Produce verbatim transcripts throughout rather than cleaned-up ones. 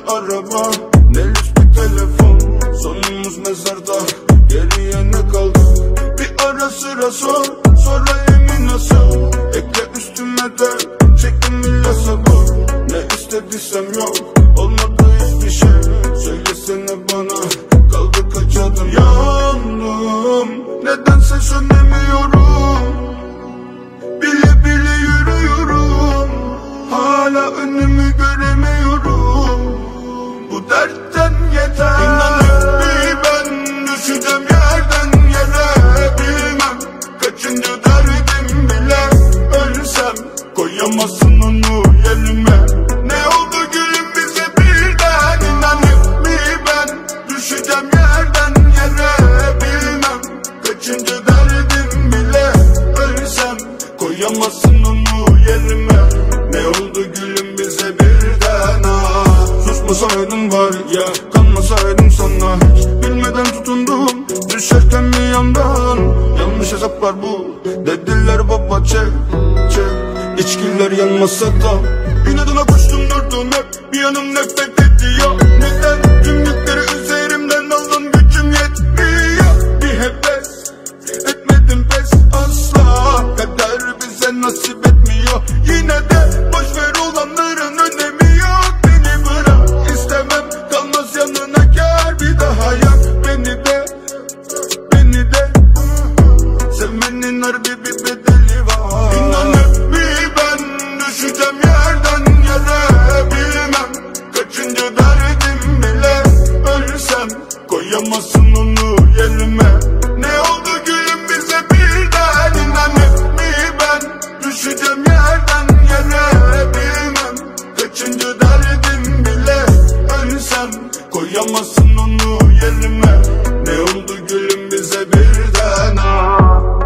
araba, ne lüks bir telefon. Sonumuz mezarda, geriye ne kaldı? Bir ara sıra sor, sonra yemin nasıl? Ekle üstüme de, çektim illa sabır. Ne istediysem yok, olmadı hiçbir şey. Söylesene bana, kaldı kaç adım? Yandım, nedense sönemiyorum. Bile bile yürüyorum, hala önümü göremiyorum. Bu dertten yeter. İnanıp bir ben düşeceğim yerden yere. Bilmem kaçıncı derdim bile. Ölsem koyamazsın onu yerime. Ne oldu gülüm bize birden? İnanıp bir ben düşeceğim yerden yere. Bilmem kaçıncı derdim bile. Ölsem koyamazsın onu yerime. Ne oldu gülüm bize birden? Ah, susmasaydın var ya, kanmasaydım sana. Hiç bilmeden tutundum, düşerken bir yandan. Yanlış hesaplar bu, dediler baba çek çek. İçkiler yanmasa da inadına koştum durdum hep. Bir yanım nefret ediyor. Neden tüm yükleri üzerimden aldın, gücüm yetmiyor. Bir heves etmedim pes asla. Kader bize nasip etmiyor. Yine de boşver olanların önemi yok. Beni bırak, istemem kalmaz yanına, gel bir daha yak. Beni de, beni de sevmenin harbi bir bedeli var. İnanıp bir ben düşeceğim yerden yere. Bilmem kaçıncı derdim bile. Ölsem koyamazsın onu yerime. Ne oldu gülüm bize birden? İnanıp bir ben düşeceğim yerden yere. Bilmem kaçıncı derdim bile. Ölsem koyamazsın onu yerime. Ne oldu gülüm bize birden? Ah.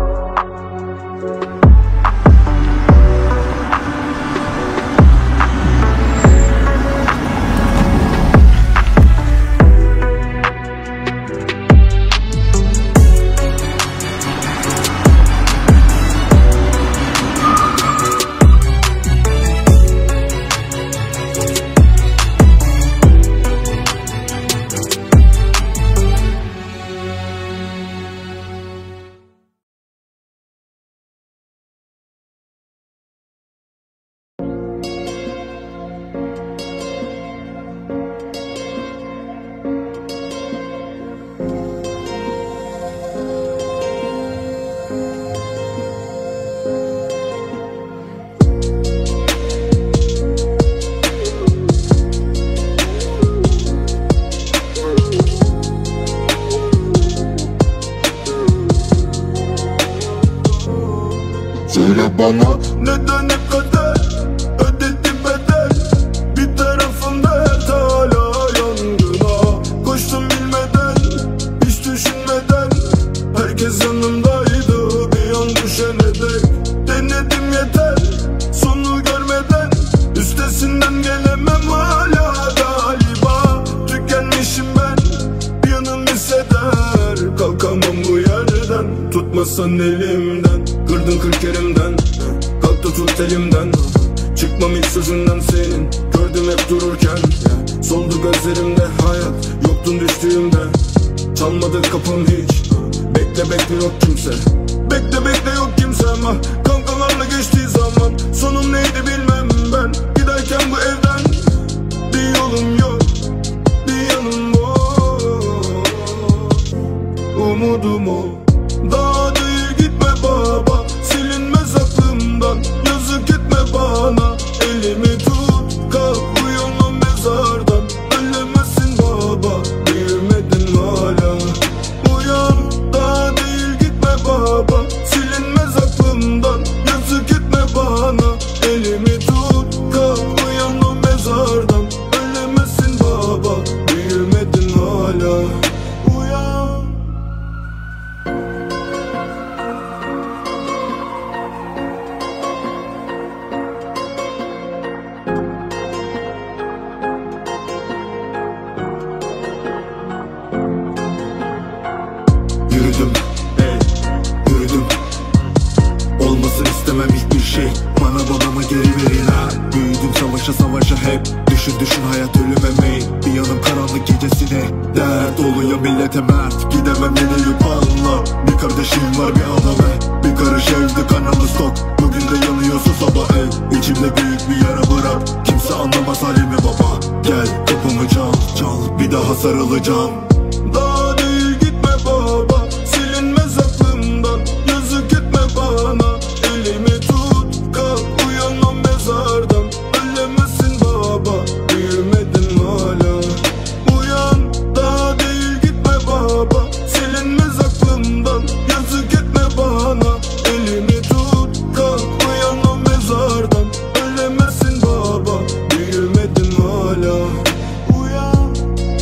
Söyle bana neden ne kadar ödedim bedel? Bir tarafımda hala yangına koştum bilmeden, hiç düşünmeden. Herkes yanımdaydı bir an düşene dek. Denedim yeter, sonu görmeden. Üstesinden gelemem hala galiba. Tükenmişim ben, bir yanım hisseder. Kalkamam bu yerden, tutmasan elimden. Kırdın kırk yerimden, kalk da tut elimden. Çıkmam hiç sözünden senin, gördüm hep dururken. Soldu gözlerimde hayat, yoktun düştüğümde. Çalmadı kapım hiç, bekle bekle yok kimse. Bekle bekle yok kimse ama kankalarla geçtiği zaman. Sonum neydi bilmem ben, giderken bu evden. Bir yolum yok, bir yanım var. Umudum o, daha değil gitme baba. Silinmez aklımdan, yazık etme bana. Elimi tut, kalk uyanma mezardan. Ölemezsin baba, büyümedin hala. Uyan, daha değil gitme baba. Silinmez aklımdan, yazık etme bana. Elimi tut, kalk uyanma yaşa hep. Düşün düşün hayat ölüme meyil. Bir yanım karanlık gecesine dert oluyor millete mert. Gidemem yeni yük anla. Bir kardeşim var bir ana ve bir karış evde kanalı stok. Bugün de yanıyorsa sabah el. İçimde büyük bir yara bırak. Kimse anlamaz halimi baba. Gel kapımı çal çal, bir daha sarılacağım. Daha değil gitme baba, silinmez aklımdan. Yazık etme bana, elimi tut, kalk uyanmam mezardan. Ölemezsin baba, büyümedin hala. Uyan, daha değil gitme baba, silinmez aklımdan. Yazık etme bana, elimi tut, kalk uyanmam mezardan. Ölemezsin baba, büyümedin hala. Uyan.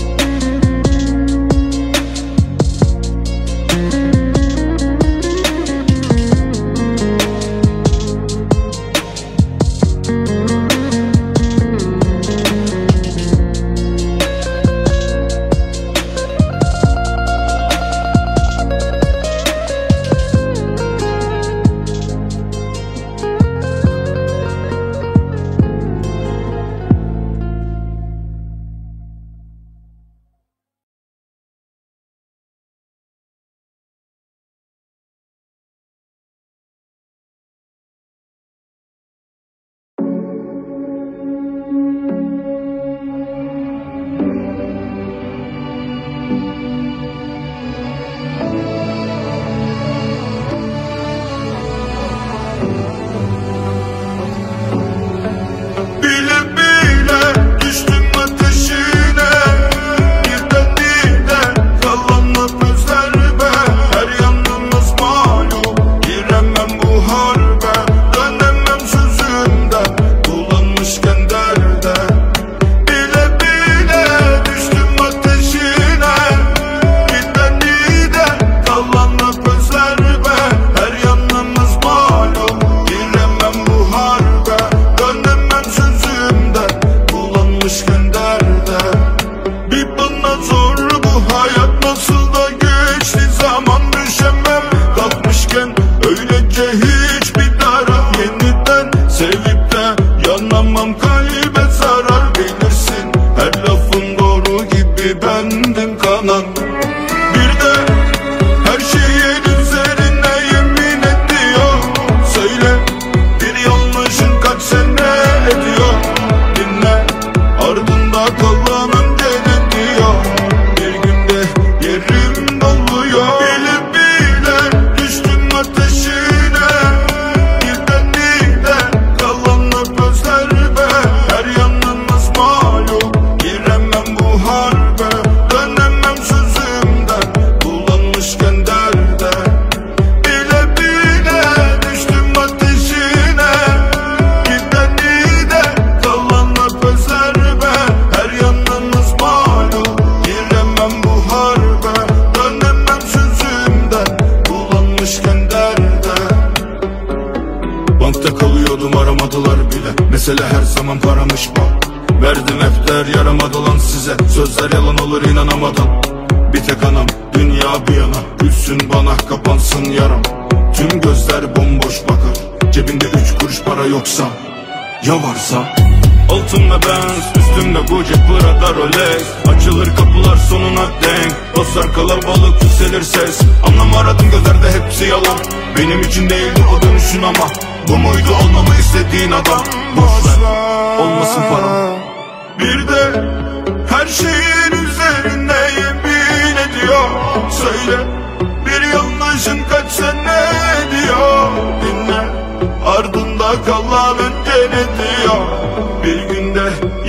Mesele her zaman paramış bak. Verdim hefter yaramadı lan size. Sözler yalan olur inanamadan. Bir tek anam dünya bir yana. Gülsün bana kapansın yaram. Tüm gözler bomboş bakar. Cebinde üç kuruş para yoksa, ya varsa? Altımda Benz, üstümde Gucci, Prada, Rolex. Açılır kapılar sonuna denk. Dostlar kalabalık, yükselir ses. Anlam aradım gözlerde hepsi yalan. Benim için değildi o dönüşün ama bu muydu olmamı istediğin adam? Boşver, olmasın param. Bir de her şeyin üzerine yemin ediyor. Söyle, bir yanlışın kaç sene ediyor. Dinle, ardında kalan önce ne diyor? Bir günde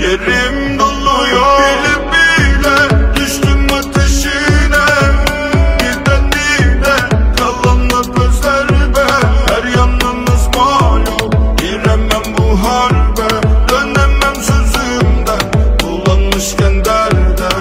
yerim doluyor. Bile bile düştüm ateşine. Birden bile kalanlar gözlerime. Her yanımız malum, giremem bu harbe. Dönemem sözümden, bulanmışken derde.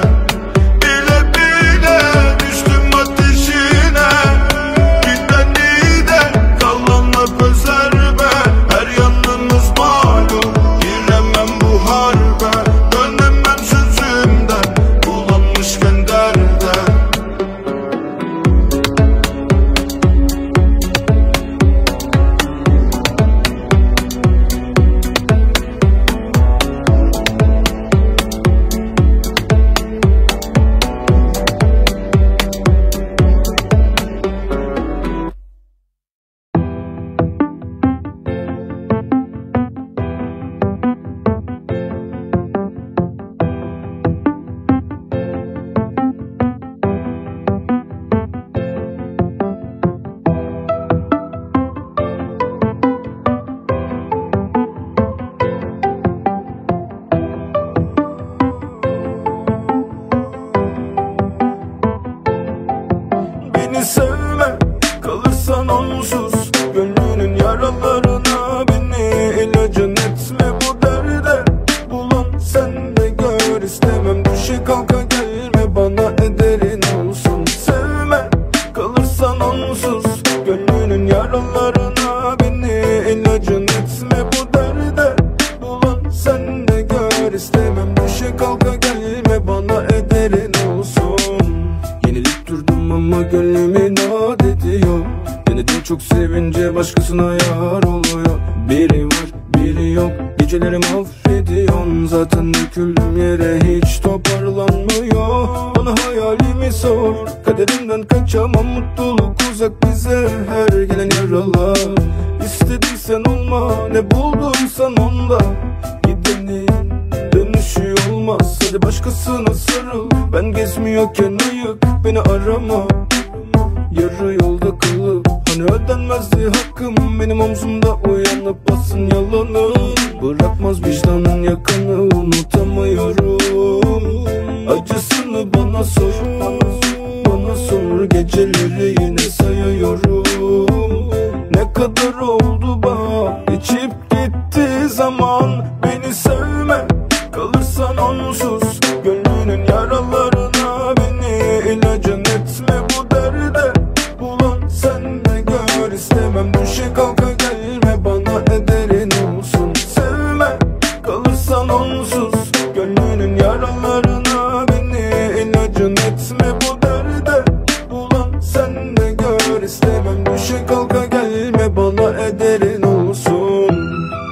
düşe kalka gelme bana ederin olsun. Sevme kalırsan onsuz, gönlünün yaralarına beni ilacın etme bu derde. Ulan sen de gör istemem, düşe kalka gelme bana ederin olsun. Yenilip durdum ama gönlüm inat ediyor. Denedim çok sevince başkasına yar oluyor. Biri var biri yok, geceleri mahvediyorsun. Zaten döküldüm yere hiç toparlanmıyor. Bana hayalimi sor, kaderimden kaçamam, mutluluk uzak bize her gelen yaralar. İstediysen olma, ne bulduysan onda. Gidenin dönüşü olmaz, hadi başkasına sarıl. Ben gezmiyorken ayık beni arama. Yarı yolda kalıp hani ödenmezdi hakkım, benim omzumda uyanıp basın yalanı. Bırakmaz vicdanın yakanı, unutamıyorum. Acısını bana sor, bana sor, geceleri yine sayıyorum. Ne kadar oldu bak geçip gitti zaman. Beni sevme kalırsan onsuz, gönlünün yaralarına beni ilacın etme bu derde. Ulan sen de gör istemem, düşe kalka gelme bana ederin olsun. Sevme kalırsan onsuz, gönlünün yaralarına beni ilacın etme bu derde. Ulan sen de gör istemem, düşe kalka gelme bana ederin olsun.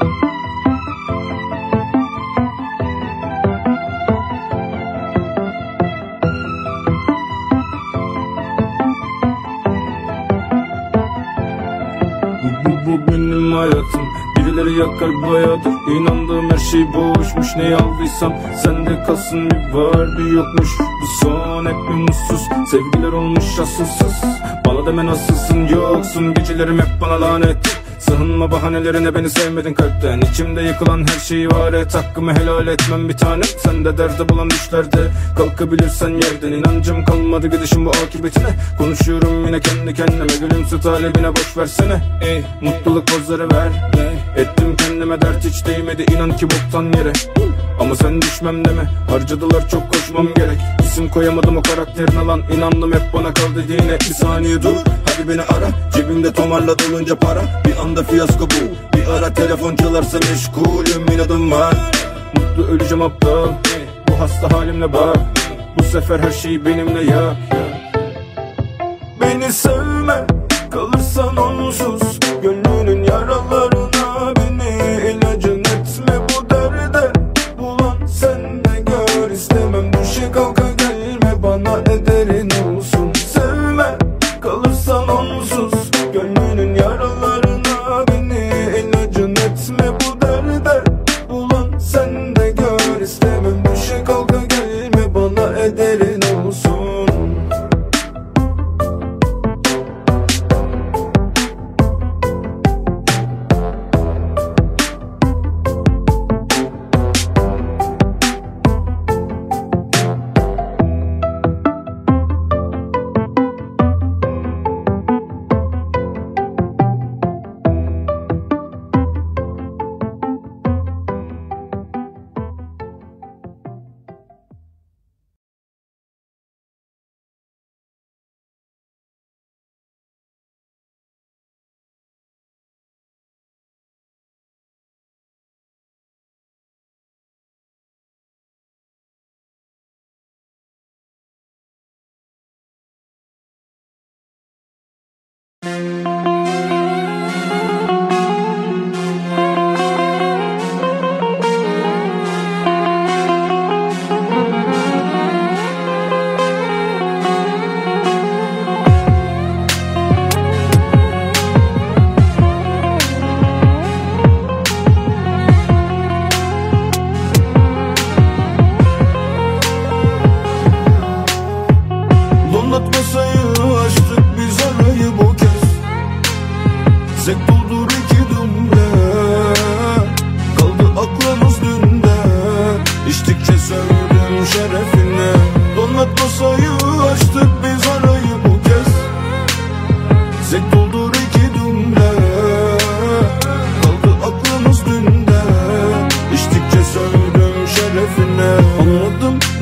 Bu, bu, bu benim hayatım, birileri yakar bayağıdır. İnandığım her şey boşmuş, ne aldıysam sende kalsın, bir var bir yokmuş. Bu son hep bir mutsuz, sevgiler olmuş asılsız. Bana deme nasılsın yoksun, gecelerim hep bana lanet. Sığınma bahanelerine, beni sevmedin kalpten. İçimde yıkılan her şeyi var et, hakkımı helal etmem bir tanem. Sen de derde bulan düşlerde kalkabilirsen yerden. İnancım kalmadı gidişin bu akıbetine. Konuşuyorum yine kendi kendime, gülümse talebine boş versene. Ey mutluluk pozları ver, ettim kendime dert, hiç değmedi inan ki boktan yere. Ama sen düşmem deme, harcadılar çok koşmam gerek. İsim koyamadım o karakterin alan, inandım hep bana kal dediğine. Bir saniye dur hadi beni ara, cebimde tomarla dolunca para. Bir anda fiyasko bu, bir ara telefon çalarsa meşgulüm, inadım var. Mutlu öleceğim aptal, bu hasta halimle bak. Bu sefer her şey benimle ya. Beni sevme kalırsan onsuz, gönlünün yaralarına beni ilacın etme bu derde. Ulan sen de gör istemem, düşe kalka gelme bana ederin olsun. Sevme kalırsan onsuz, gönlünün yaralarına beni ilacın etme bu derde. Ulan sen de gör istemem, düşe kalka gelme bana ederin olsun. şerefine. Donat masayı açtık biz arayı bu kez. Zek doldur iki dumle. Kaldı aklımız dünde. İçtikçe sövdüm şerefine. Anladım ne yapsam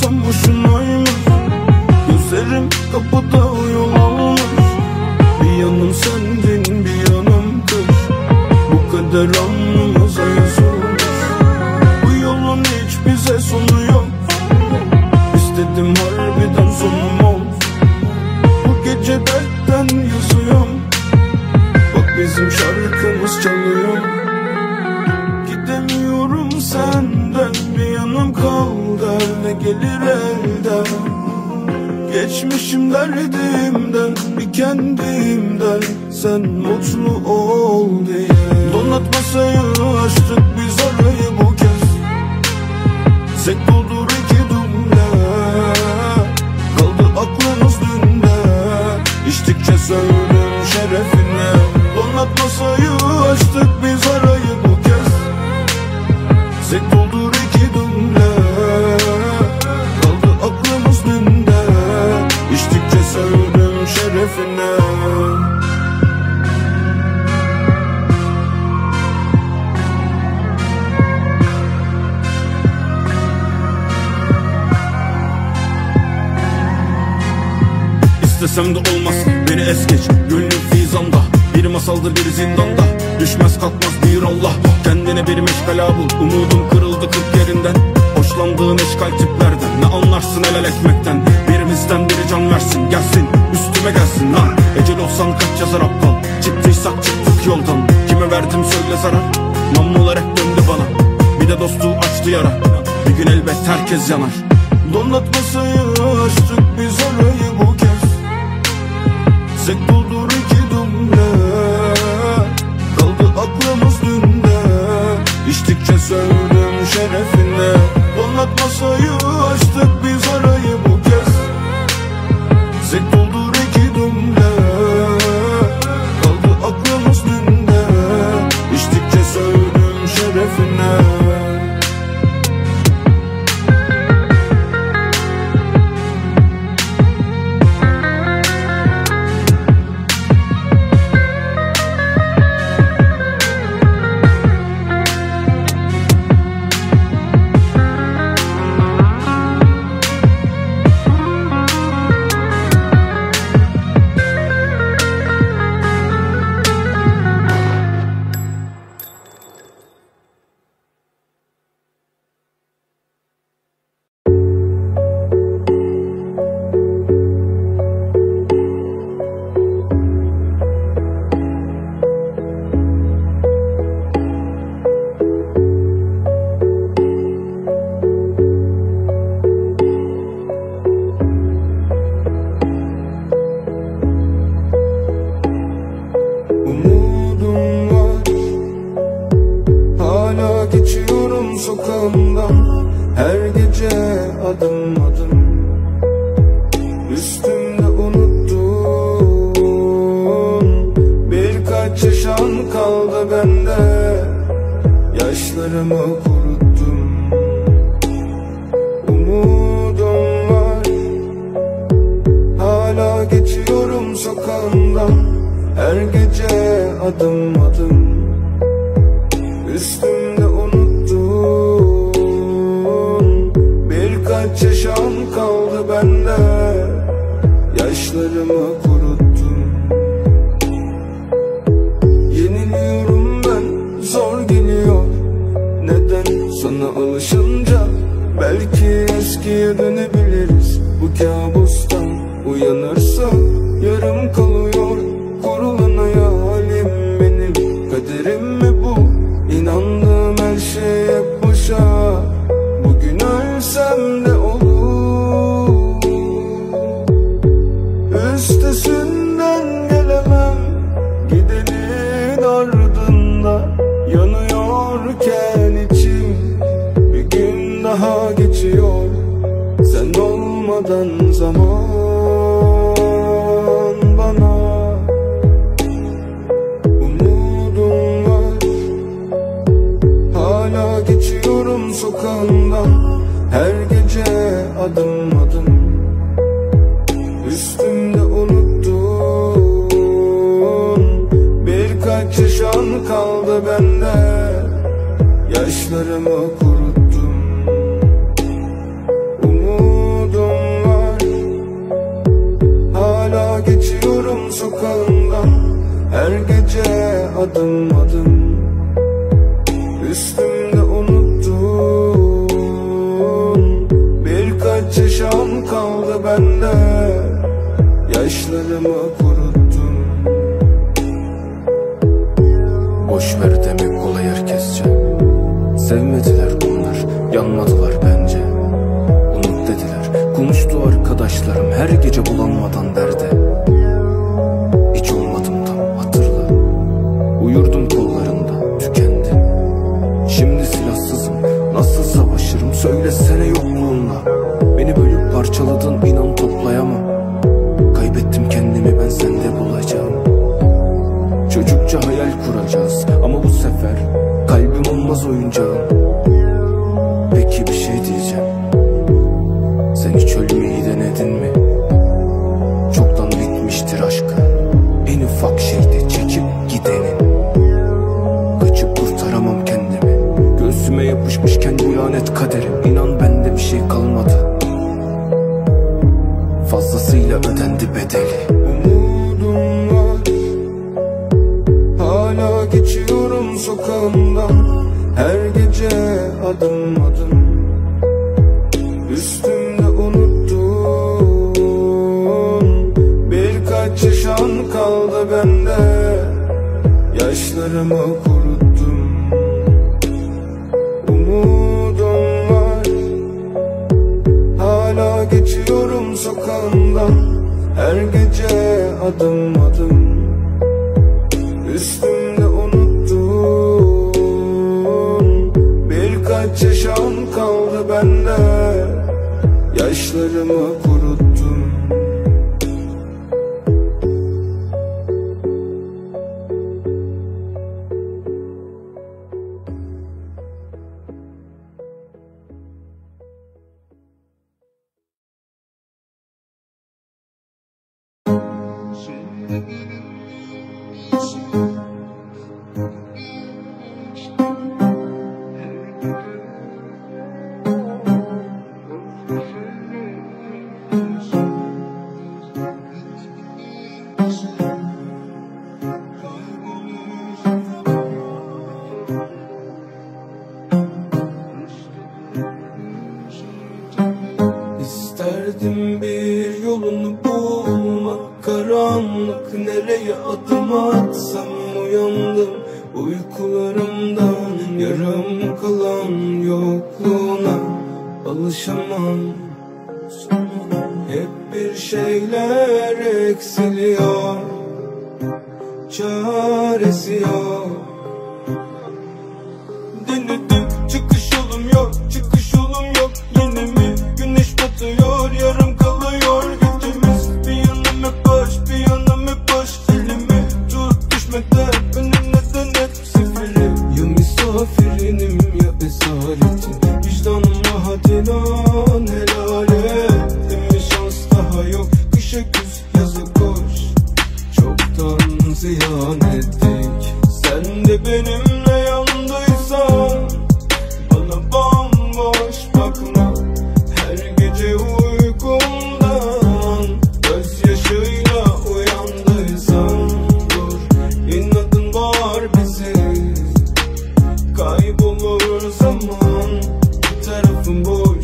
gitmem boşunaymış. Gözlerim kapıda yol almış. Bir yanım sendin bir yanım kış. Bu kader alnımıza yazılmış. Bu yolun hiç bize sonu yok. İstedim harbiden sonum olsun. Bu gece dertten yazıyorum. Bak bizim şarkımız çalıyor. Gidemiyorum senden, bir yanım kaldı ne gelir elden. Geçmişim derdimden, bir kendimden, sen mutlu ol diye. Donat masayı açtık biz arayı bu kez. Sek doldur iki dumle. Kaldı aklımız dünde. İçtikçe söylüm şerefine. Donat masayı açtık biz arayı bu kez. Sek doldur iki dumle. Kaldı aklımız dünde. İçtikçe söylüm şerefine. İstesem de olmaz beni es geç. Gönlüm fizanda, bir masaldır bir zindanda. Düşmez kalkmaz bir Allah. Kendine bir meşgala bul. Umudum kırıldı kırk yerinden. Hoşlandığın eşkal tiplerden. Ne anlarsın el el ekmekten. Birimizden biri can versin, gelsin üstüme gelsin lan. Ecel olsan kaç yazar aptal. Çıktıysak çıktık yoldan. Kime verdim söyle zarar. Namlular hep döndü bana. Bir de dostluğu açtı yara. Bir gün elbet herkes yanar. Donat masayı açtık biz orayı bu kez. Sek doldur iki dumle. Kaldı aklımız dünde. İçtikçe söylüm şerefine. Donat masayı açtık biz arayı bu kez. Sek doldur iki dumle. Kaldı aklımız dünde. İçtikçe söylüm şerefine. Sokağımdan her gece adım adım. Üstümde unuttun. Birkaç yaşam kaldı bende. Yaşlarımı kuruttum. Umudum var. Hala geçiyorum sokağımdan her gece adım adım. Üstümde unuttun. Birkaç yaşam kaldı bende. Yaşlarımı kuruttum. Yeniliyorum ben, zor geliyor. Neden? Sana alışınca belki eskiye dönebiliriz. Bu kabustan uyanırsam yarım kalıyor. Kurulan hayalim benim. Kaderim mi bu? İnandığım her şey hep boşa. Bugün ölsem de olur. Üstesinden gelemem. Gidenin ardında yanıyorken içim. Bir gün daha geçiyor. Sen olmadan zaman bana. Umudum var. Hala geçiyorum sokağından her gece adım adım. Üstümde unuttun. Birkaç yaşam kaldı bende. Yaşlarımı kuruttum. Umut yaşlarımı kuruttum. Boşver demek kolay herkesçe. Sevmediler onlar, yanmadılar bence. Unut dediler, konuştu arkadaşlarım her gece bulanmadan derde. Hiç olmadım tam hatırla, uyurdum kollarında tükendim. Şimdi silahsızım, nasıl savaşırım söylesene yokluğunla. Beni bölüp parçaladın, inan toplayamam. Kaybettim kendimi, ben sende bulacağım. Çocukça hayal kuracağız ama bu sefer kalbim olmaz oyuncağım. Peki bir şey diyeceğim, sen hiç ölmeyi denedin mi? Çoktan bitmiştir aşkı, en ufak şeyde çekip gidenin. Kaçıp kurtaramam kendimi, göğsüme yapışmışken bu lanet kaderim. İnan bende bir şey kalmadı, fazlasıyla ödendi bedeli. Umudum var, hala geçiyorum sokağımdan her gece adım adım. Üstümde unuttum, birkaç yaşam kaldı bende. Yaşlarımı kuruttum. Umudum var, hala geçiyorum sokağımdan her gece adım adım. Üstümde unuttum, birkaç yaşam kaldı bende. Yaşlarımı kuruttum. İsterdim bir yolunu bulmak, karanlık nereye adım atsam. Uyandım uykularımdan, yarım kalan yokluğuna alışamam. Hep bir şeyler eksiliyor, çaresi yok. Denedim, çıkış yolum yok, çıkış yolum yok. Yine mi güneş batıyor, yarım kalıyor gecemiz. Bir yanım hep boş, bir yanım hep boş. Elimi tut düşmeden, önüne denet seferi. Ya misafirinim ya esaretin, vicdanıma hadiran helal et. Bir şans daha yok, kışa güz yaza koş. Çoktan ziyan ettik, sen de benimle yandıysan. Bana bomboş bakma, her gece uykumdan gözyaşıyla uyandıysan. Dur, inadın var bizi, kaybolur zaman. Bir tarafım boş,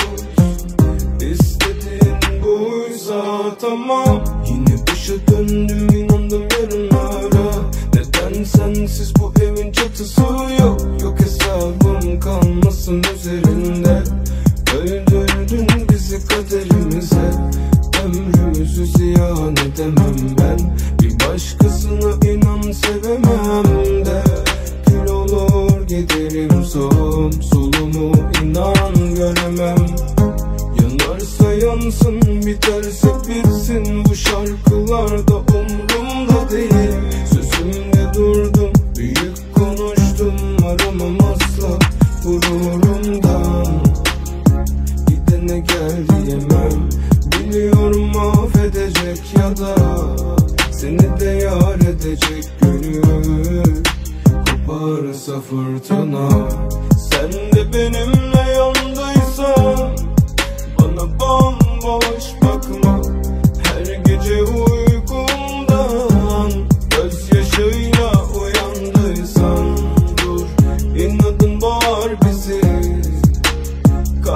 İstediğin buysa tamam. Yine başa döndüm, inandım yarınlara. Neden sensiz bu evin çatısı yok? Yok hesabım kalmasın üzerinde. Öldürdün bizi kaderimize, ömrümüzü ziyan edemem ben. Bir başkasına inan sevemem de. Kül olur giderim son solumu, inan göremem. Yanarsa yansın, biterse bitsin. Bu şarkılarda umrumda değil. Sözümde durdum, büyük konuştum. Aramam asla gururumdan. Gidene gel diyemem, biliyorum affedecek ya da seni de yar edecek gönül. Koparsa fırtına, sen de benimle yandıysan. Bana bomboş bakma, her gece uykumdan gözyaşıyla uyandıysan. Dur, inadın var bizi,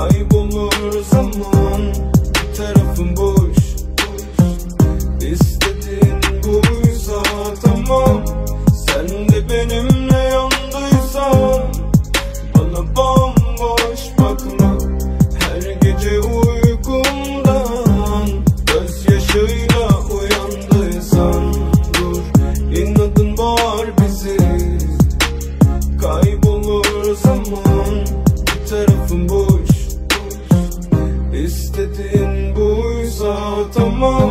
kaybolur zaman. Bir tarafım boş, boş. İstediğin boş. İstediğin buysa tamam.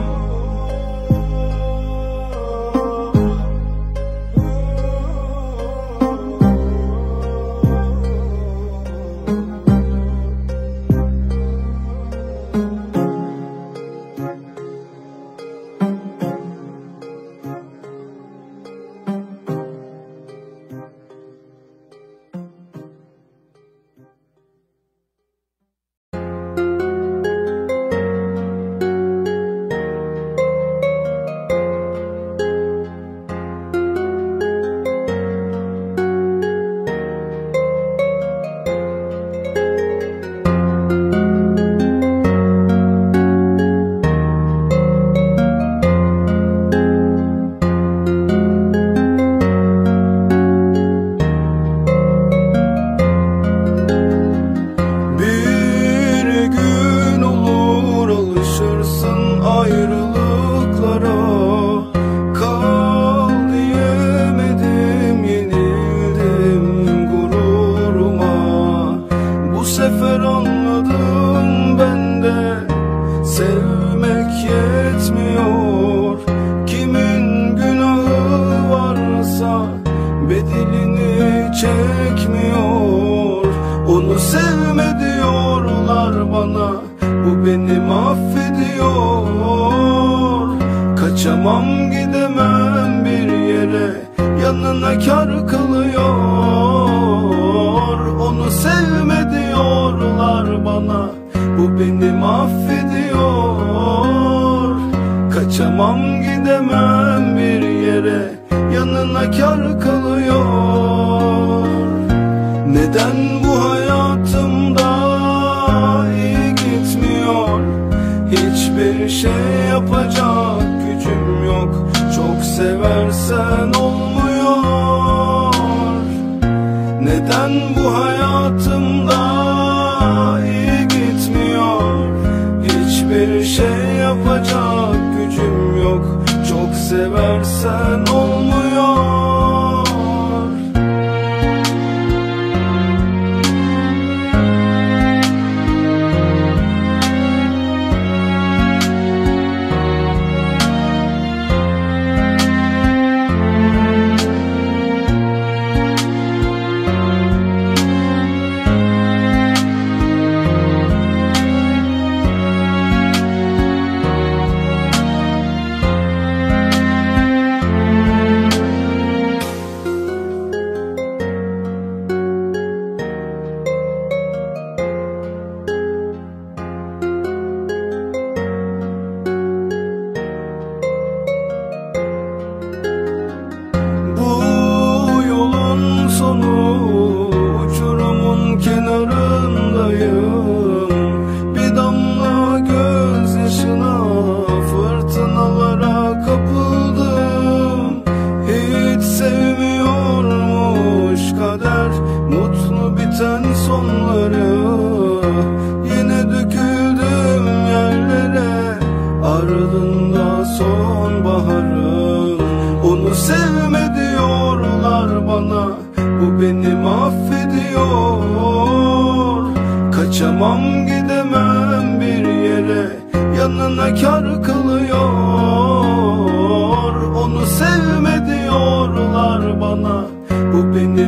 Kaçamam gidemem bir yere, yanına kar kılıyor. Onu sevme diyorlar bana, bu beni mahvediyor. Kaçamam gidemem bir yere, yanına kar kılıyor. Neden bu hayatımda iyi gitmiyor? Hiçbir şey yapacak gücüm yok. Çok seversen olmuyor. Neden bu hayatımda iyi gitmiyor? Hiçbir şey yapacak gücüm yok. Çok seversen olmuyor. Uçurumun kenarındayım. Bir damla gözyaşına fırtınalara kapıldım. Hiç sevmiyormuş kader mutlu biten sonları. Yine döküldüm yerlere, ardında sonbaharın. Onu sevme diyorlar bana, bu beni mahvediyor. Kaçamam gidemem bir yere, yanına kar kılıyor. Onu sevme diyorlar bana, bu beni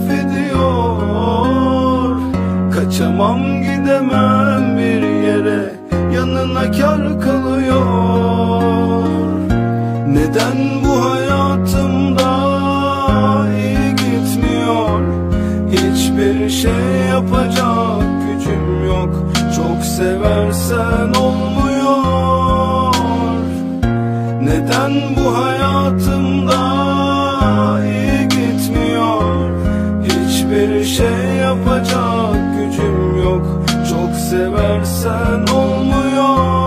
mahvediyor. Kaçamam gidemem bir yere, yanına kar kılıyor. Neden bu hayatımda iyi gitmiyor? Hiçbir şey yapacak gücüm yok. Çok seversen olmuyor. Neden bu hayatımda iyi gitmiyor? Hiçbir şey yapacak gücüm yok. Çok seversen olmuyor.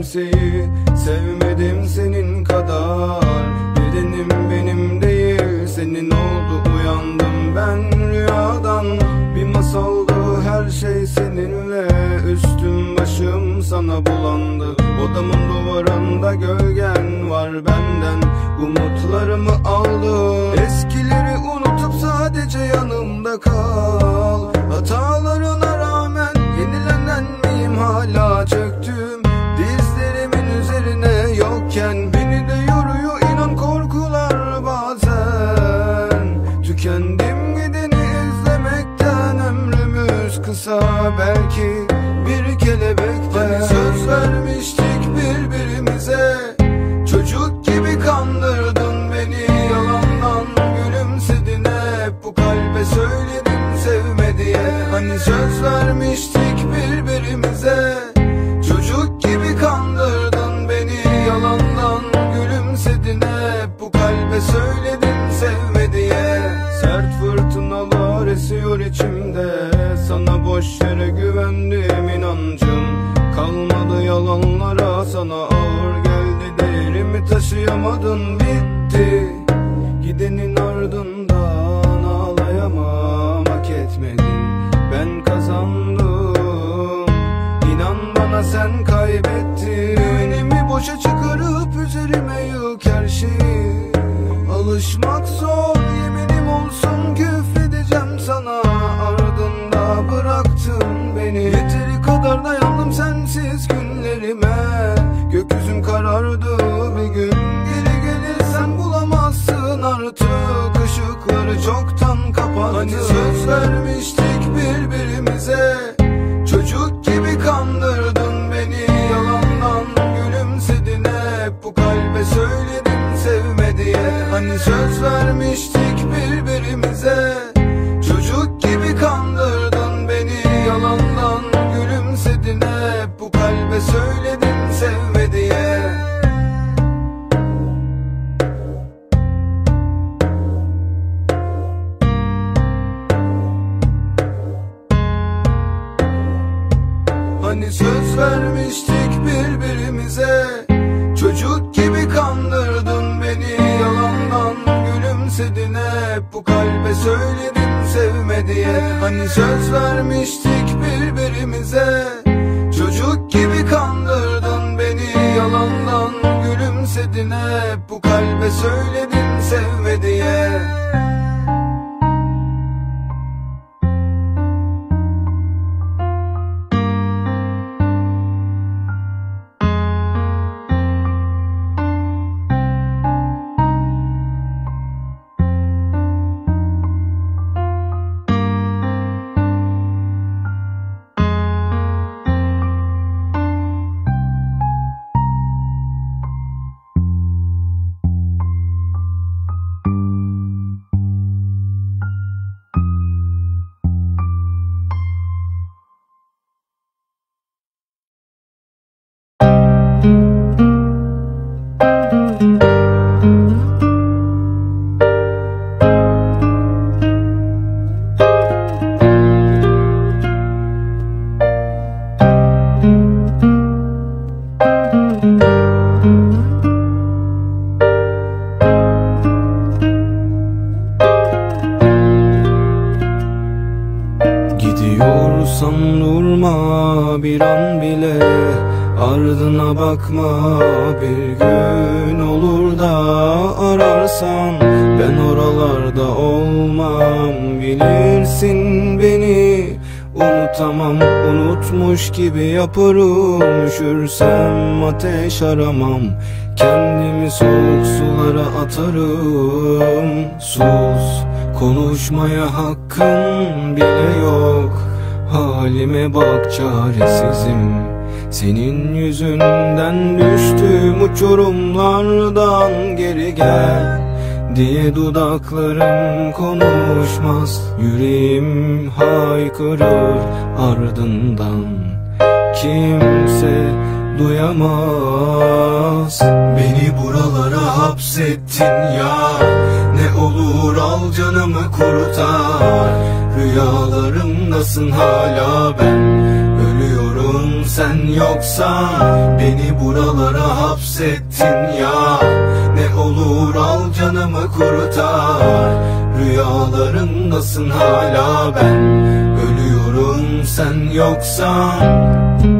kimseyi sevmedim senin kadar. Bedenim benim değil senin oldu, uyandım ben rüyadan. Bir masaldı her şey seninle, üstüm başım sana bulandı. Odamın duvarında gölgen var benden, umutlarımı aldın. Eskileri unutup sadece yanımda kal. Hatalarına rağmen yenilenen miyim, hala çöktüm dizlerimin üzerine yokken. Beni de yoruyor inan korkular bazen. Tükendim gideni izlemekten, ömrümüz kısa belki bir kelebekten. Hani söz vermiştik birbirimize, çocuk gibi kandırdın beni yalandan. Gülümsedin hep bu kalbe, söyledim sevme diye. Hani söz vermiştik birbirimize, çocuk gibi kandırdın beni yalandan. Gülümsedin hep bu kalbe, söyledim sevme diye. Sert fırtınalar esiyor içimde, sana boş yere güvendim inancım. Kalmadı yalanlara, sana ağır geldi değerimi taşıyamadın. Bitti gidenin ardından, ağlayamam hak etmedin, ben kazandım. İnan bana sen kaybettin. Güvenimi boşa çıkarıp üzerime yık her şeyi. Alışmak zor, yeminim olsun küfredeceğim sana. Ardında bıraktın beni, yeteri kadar dayandım sensiz günlerime. Gökyüzüm karardı bir gün, geri gelirsen bulamazsın artık. Işıkları çoktan kapattı. Hani söz vermiştik birbirimize, çocuk gibi kandırdın beni yalandan. Gülümsedin hep bu kalbe, söyledim sevme diye. Hani söz vermiştik birbirimize, çocuk gibi kandırdın beni yalandan. Gülümsedin hep bu kalbe, söyledim sevme diye. Hani söz vermiştik birbirimize, çocuk gibi kandırdın beni yalandan. Gülümsedin hep bu kalbe, söyledim sevme diye. Hani söz vermiştik birbirimize, çocuk gibi kandırdın beni yalandan. Gülümsedin hep bu kalbe, söyledim sevme diye. Gidiyorsan durma bir an bile, ardına bakma. Bir gün olur da ararsan, ben oralarda olmam. Bilirsin beni unutamam, unutmuş gibi yaparım. Üşürsem ateş aramam, kendimi soğuk sulara atarım. Sus, konuşmaya hakkım bile yok. Halime bak çaresizim, senin yüzünden düştüm uçurumlardan. Geri gel diye dudaklarım konuşmaz, yüreğim haykırır ardından. Kimse duyamaz. Beni buralara hapsettin ya, ne olur al canımı kurtar. Rüyalarımdasın hala, ben ölüyorum Ölüyorum sen yoksan, beni buralara hapsettin ya. Ne olur al canımı kurtar, rüyalarındasın hala ben. Ölüyorum sen yoksan.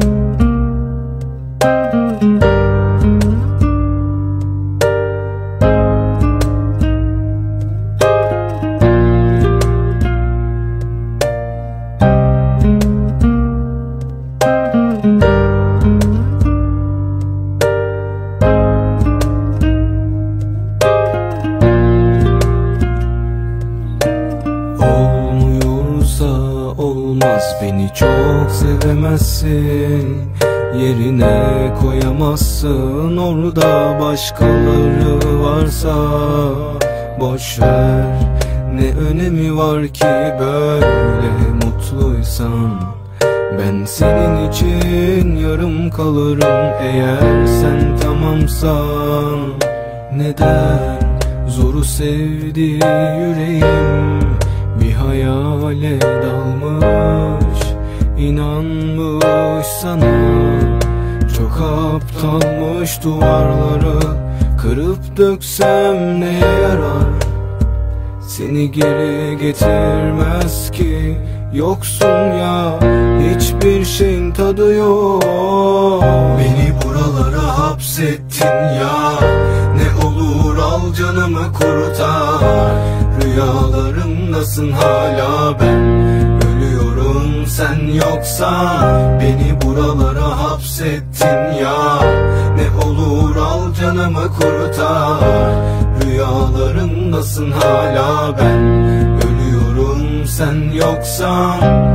Beni çok sevemezsin, yerine koyamazsın. Orada başkaları varsa boş ver, ne önemi var ki böyle mutluysan. Ben senin için yarım kalırım eğer sen tamamsan. Neden zoru sevdi yüreğim, bir hayale dalmış, inanmış sana. Çok aptalmış, duvarları kırıp döksem neye yarar? Seni geri getirmez ki, yoksun ya, hiçbir şeyin tadı yok. Beni buralara hapsettin ya, ne olur al canımı kurtar. Rüyalarımdasın hala ben. Ölüyorum sen yoksan, beni buralara hapsettin ya. Ne olur al canımı kurtar. Rüyalarımdasın hala ben. Ölüyorum sen yoksan.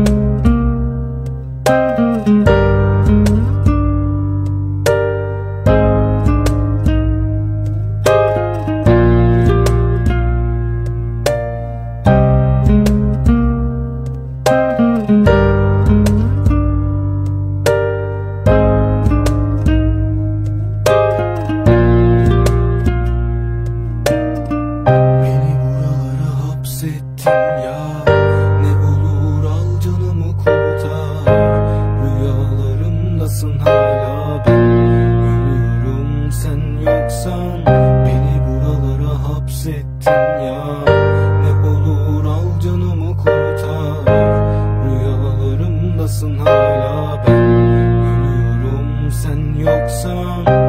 Hala ben. Ölüyorum sen yoksan, beni buralara hapsettin ya. Ne olur al canımı kurtar. Rüyalarımdasın hala ben. Ölüyorum sen yoksan.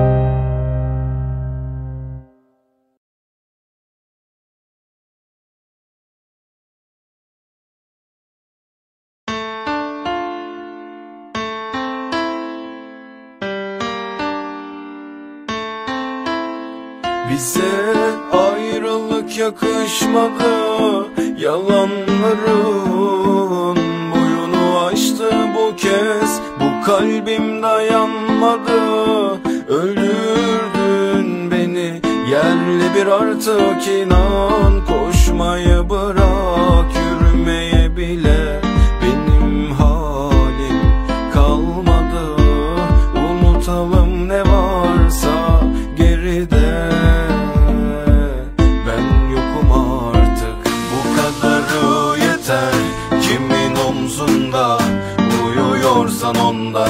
Bize ayrılık yakışmadı, yalanların boyunu aştı bu kez. Bu kalbim dayanmadı, öldürdün beni yerle bir, artık inan. Koşmayı bırak, yürümeye bile benim halim kalmadı. Unutalım ne varsa geride, ben yokum artık. Bu kadarı yeter, kimin omzunda uyuyorsan onda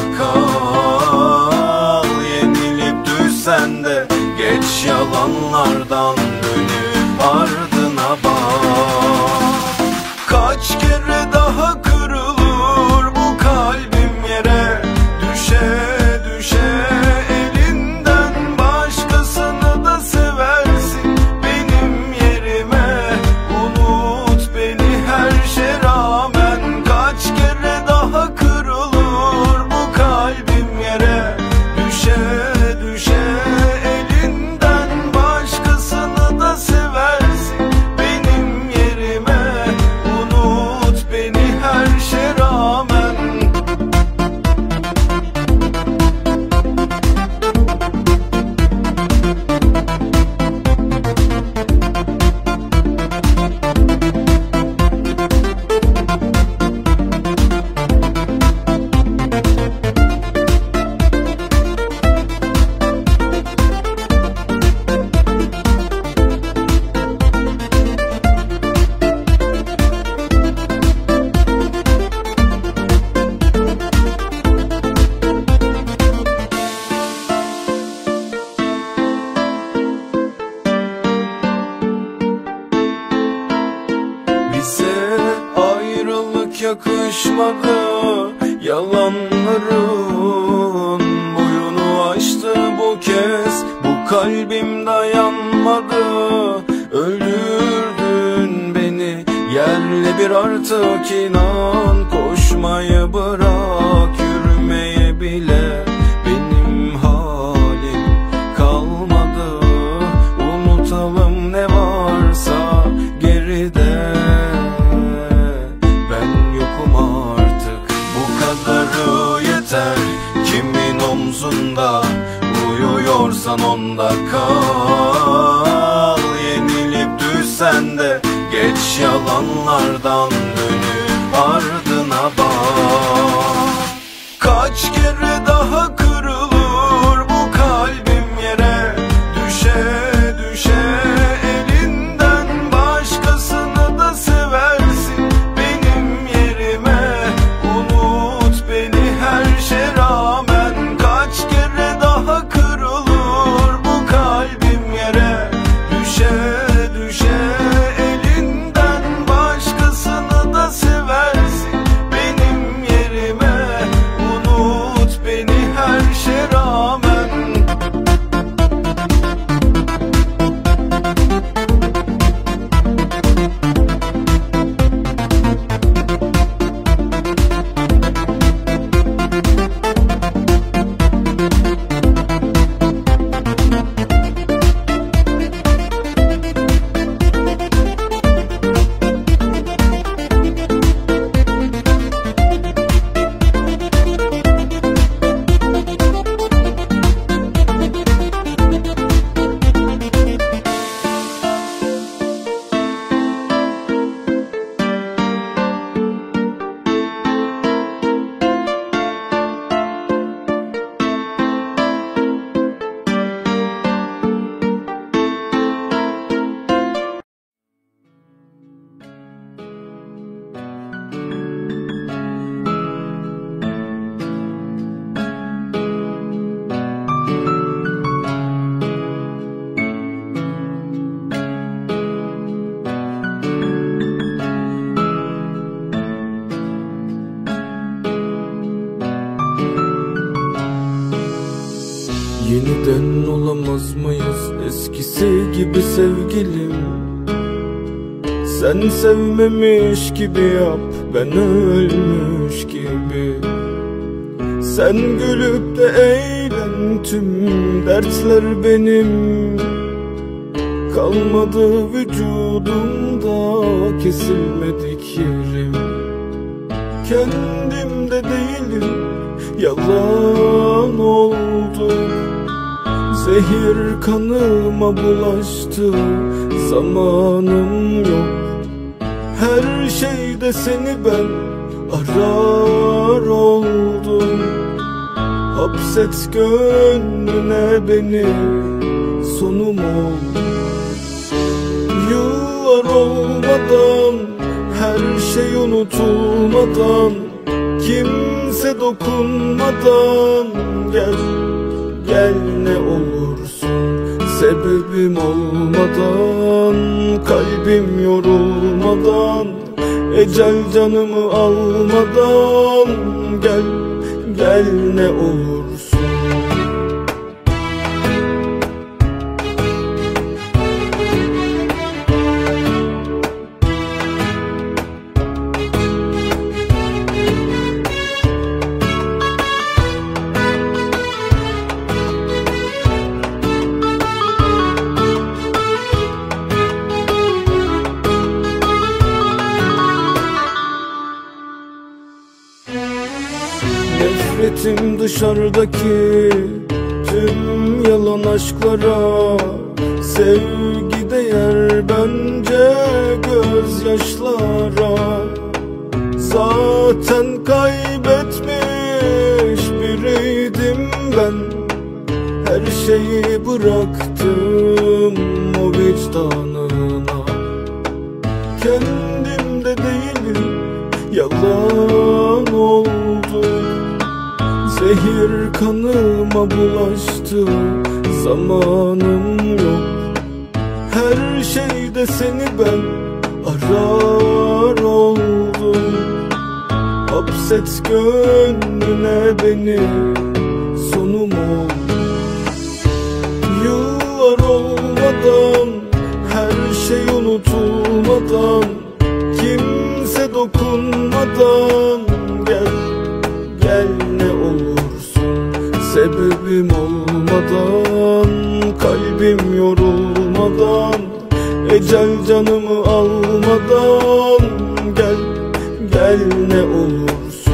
kal. Yenilip düşsen de geç, yalanlardan dönüp ardına bak. Kaç kere daha kırılır bu kalbim yere, düşe düşe elinden başkasını da seversin benim yerime. Unut beni her şeye rağmen, kaç kere daha kırılır bu kalbim yere, düşe düşe elinden başkasını dayanmadı. Yalanların boyunu aştı bu kez. Bu kalbim dayanmadı. Öldürdün beni yerle bir, artık inan. Koşmayı bırak, yürümeye bile benim halim kalmadı. Unutalım ne varsa geride, ben yokum artık. Bu kadarı yeter. Kimin omzunda uyuyorsan onda kal. Yenilip düşsen de geç yalanlardan, dönüp ardına bak. Kaç kere daha kırılır bu kalbim yere, düşe düşe elinden başkasını da seversin benim yerime. Unut beni her şeye rağmen. Kaç kere daha kırılır bu kalbim yere, düşe düşe elinden başkasını da seversin benim yerime. Unut beni her şeye rağmen. Yeniden olamaz mıyız eskisi gibi sevgilim? Sen sevmemiş gibi yap, ben ölmüş gibi. Sen gülüp de eğlen, tüm dertler benim. Kalmadı vücudumda kesilmedik yerim. Kendimde değilim, yalan oldu. Zehir kanıma bulaştı, zamanım yok. Her şeyde seni ben arar oldum. Hapset gönlüne beni, sonum ol. Yıllar olmadan, her şey unutulmadan, kimse dokunmadan, gel, gel ne olursun. Sebebim olmadan, kalbim yorulmadan, ecel canımı almadan, gel, gel ne olursun. Nefretim dışarıdaki tüm yalan aşklara. Sevgi değer bence gözyaşlara. Zaten kaybetmiş biriydim ben. Her şeyi bıraktım o vicdanına. Kendimde değilim, yalan oldu. Zehir kanıma bulaştı, zamanım yok. Her şeyde seni ben arar oldum. hapset gönlüne beni, sonum ol. Yıllar olmadan, her şey unutulmadan, kimse dokunmadan, gel, gel ne olursun. Sebebim olmadan, kalbim yorulmadan, ecel canımı almadan, gel, gel ne olursun.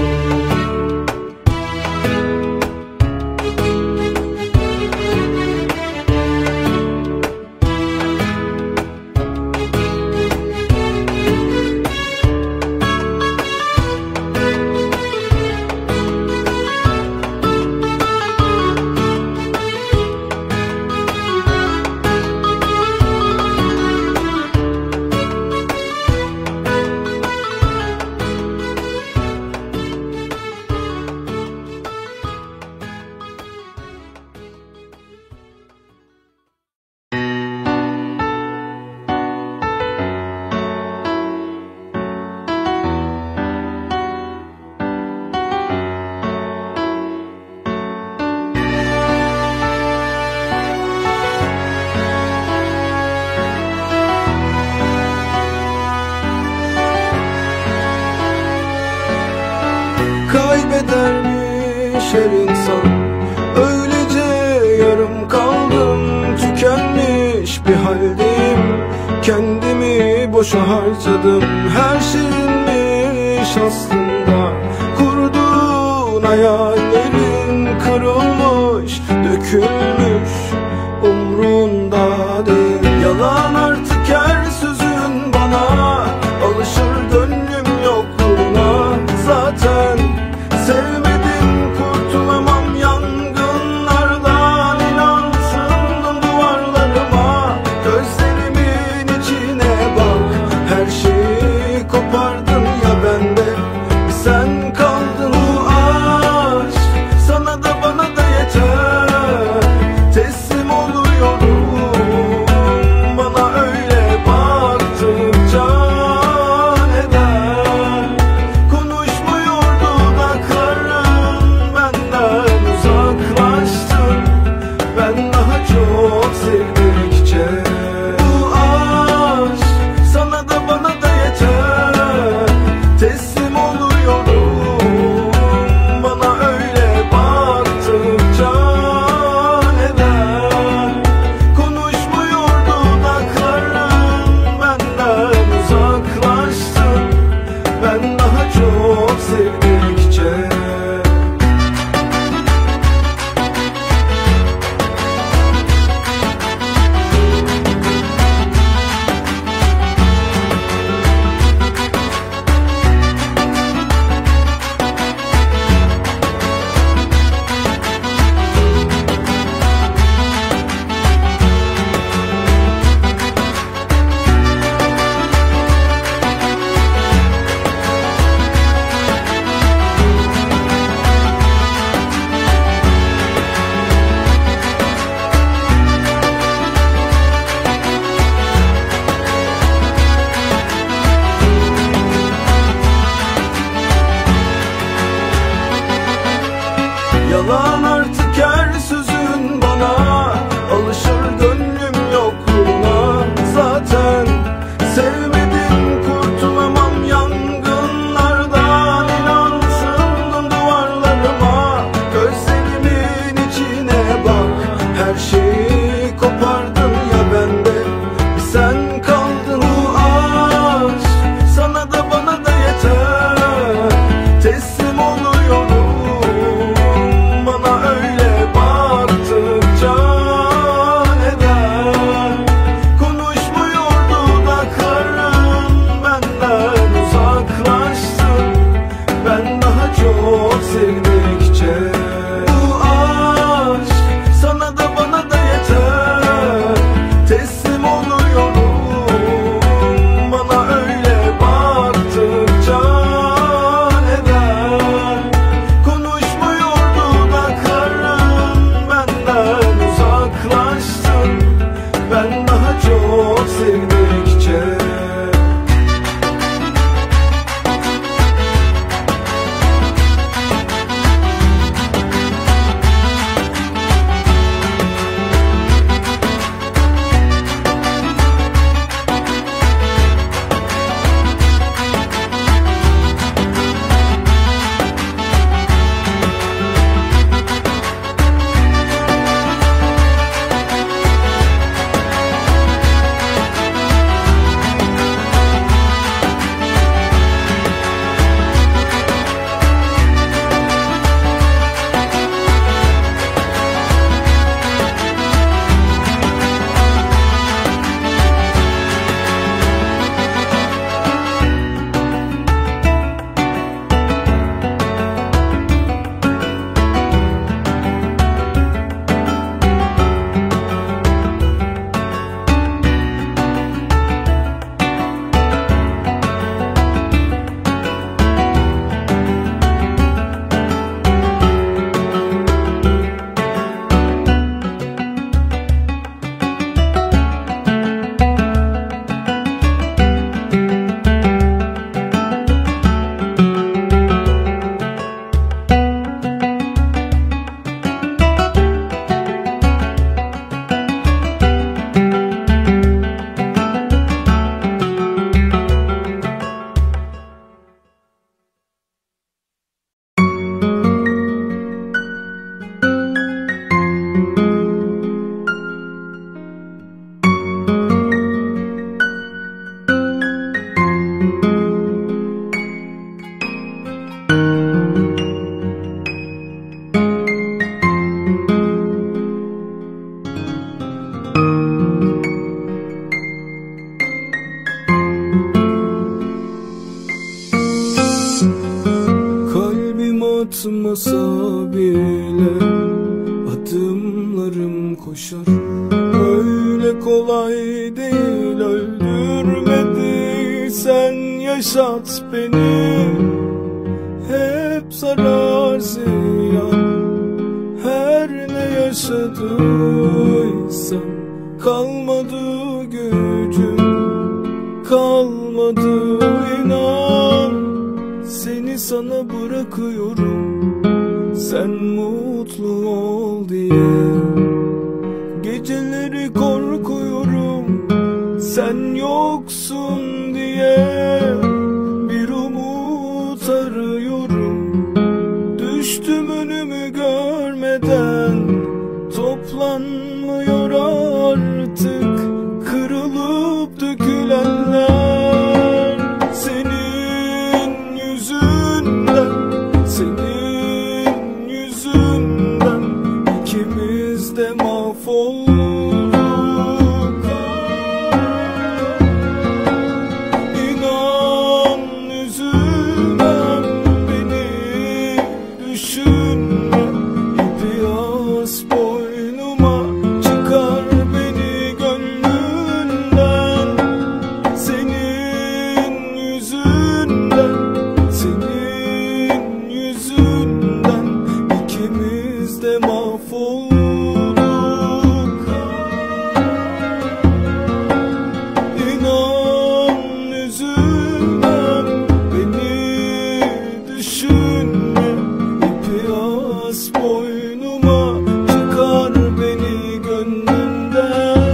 Kaybedermiş her insan, öylece yarım kaldım, tükenmiş bir haldeyim. Kendimi boşa harcadım, her şeyinmiş aslında. Kurduğun hayallerin kırılmış, dökülmüş, umrunda değil. Yalan artık her sözün bana, alışır gönlüm yokluğuna. Zaten sevmedim, kurtulamam yangınlardan. İnan sığındım duvarlarıma, gözlerimin içine bak. Her şeyi kopardın ya bende, bir sen kaldın. Bu aşk sana da bana da yeter. kavuşur. Öyle kolay değil, öldürmediysen yaşat beni. Hep zarar ziyan, her ne yaşadıysam kalmadı gücüm, kalmadı inan. Seni sana bırakıyorum, sen mutlu ol diye. Geceleri korkuyorum, sen yoksun diye. Bir umut arıyorum, düştüm önümü görmeden. Toplanmıyor artık kırılıp dökülenler. Senin yüzünden, senin yüzünden ikimiz de mahvolduk. İnan üzülmem, beni düşünme. İpi as boynuma, çıkar beni gönlünden. Senin yüzünden, senin yüzünden ikimiz de mahvolduk. İnan üzülmem, beni düşünme. İpi as boynuma, çıkar beni gönlünden.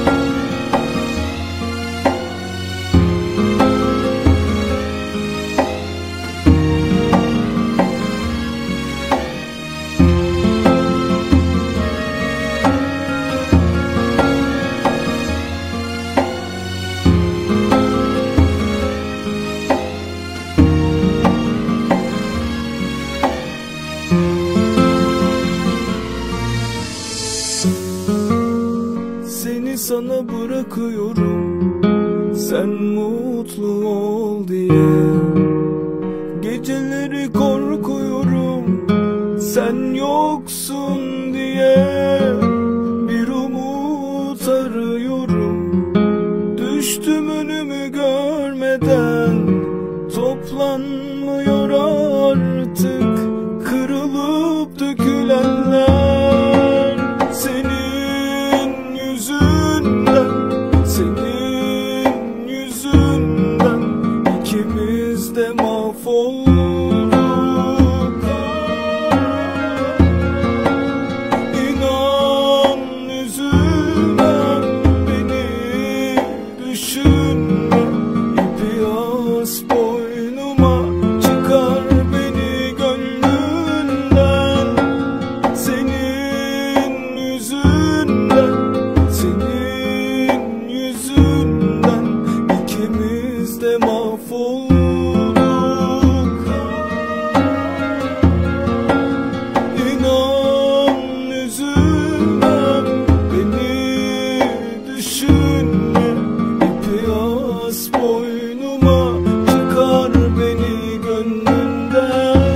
Seni sana bırakıyorum, sen mutlu ol diye. Geceleri korkuyorum, sen yoksun diye. Bir umut arıyorum, düştüm önümü görmeden. Toplanmıyor artık kırılıp dökülenler. Senin yüzünden, senin yüzünden ikimiz de mahvolduk. İnan üzülmem, beni düşünme. İpi as boynuma, çıkar beni gönlünden. Senin yüzünden, senin yüzünden ikimiz de mahvolduk. İnan üzülmem, beni düşünme. İpi as boynuma, çıkar beni gönlünden.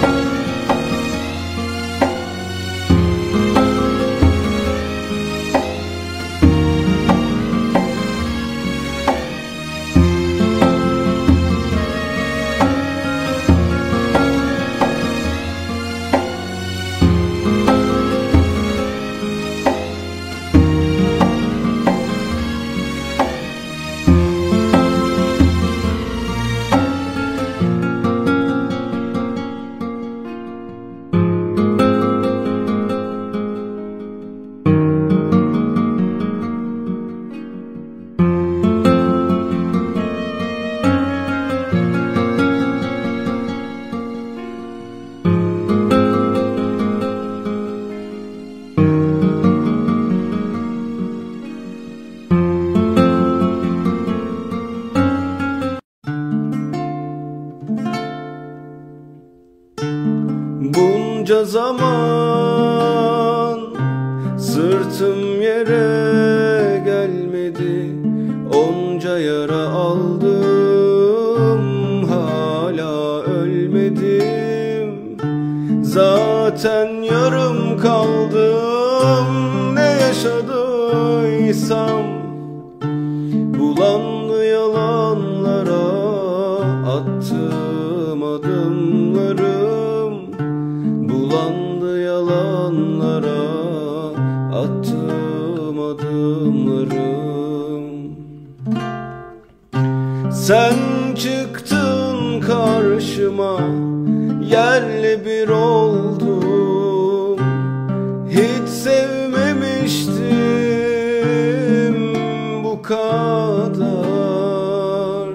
Bunca zaman sırtım yere gelmedi. Onca yara aldım, hala ölmedim. Zaten yarım kaldım, ne yaşadım mıysam? Bulandı yalanlara attığım adımlarım, bulandı yalanlara attığım adımlarım. Sen çıktın karşıma, yerle bir oldum. Hiç sevmemiştim bu kadar.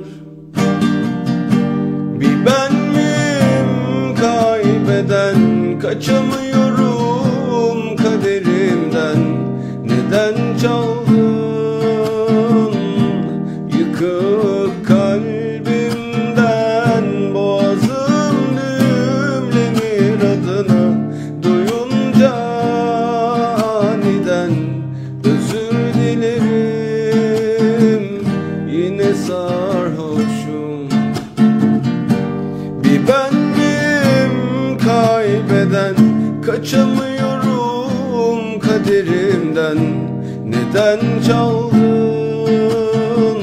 Bir ben miyim kaybeden, kaçamıyorum kaderimden. Neden çaldın yıkık kalbimden? Boğazım düğümlenir adını duyunca aniden. Özür dilerim, yine sarhoşum. Bir ben miyim kaybeden, kaçamıyorum kaderimden. Neden çaldın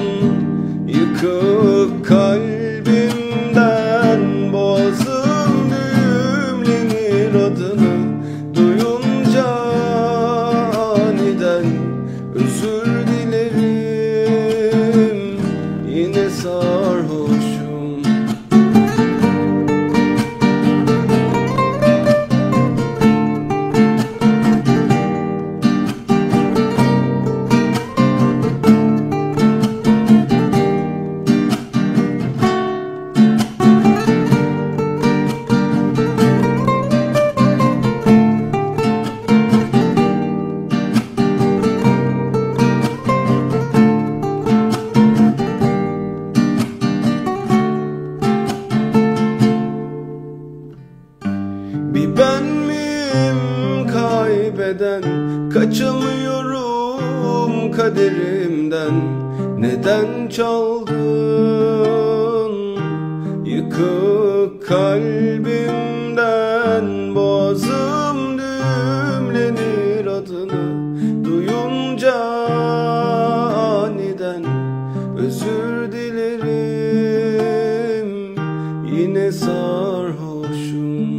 yıkık kalbimden? Boğazım düğümlenir adını duyunca aniden. Özür dilerim, yine sarhoşum. Bir ben miyim kaybeden, kaçamıyorum kaderimden. Neden çaldın yıkık kalbimden? Boğazım düğümlenir adını duyunca aniden. Özür dilerim, yine sarhoşum.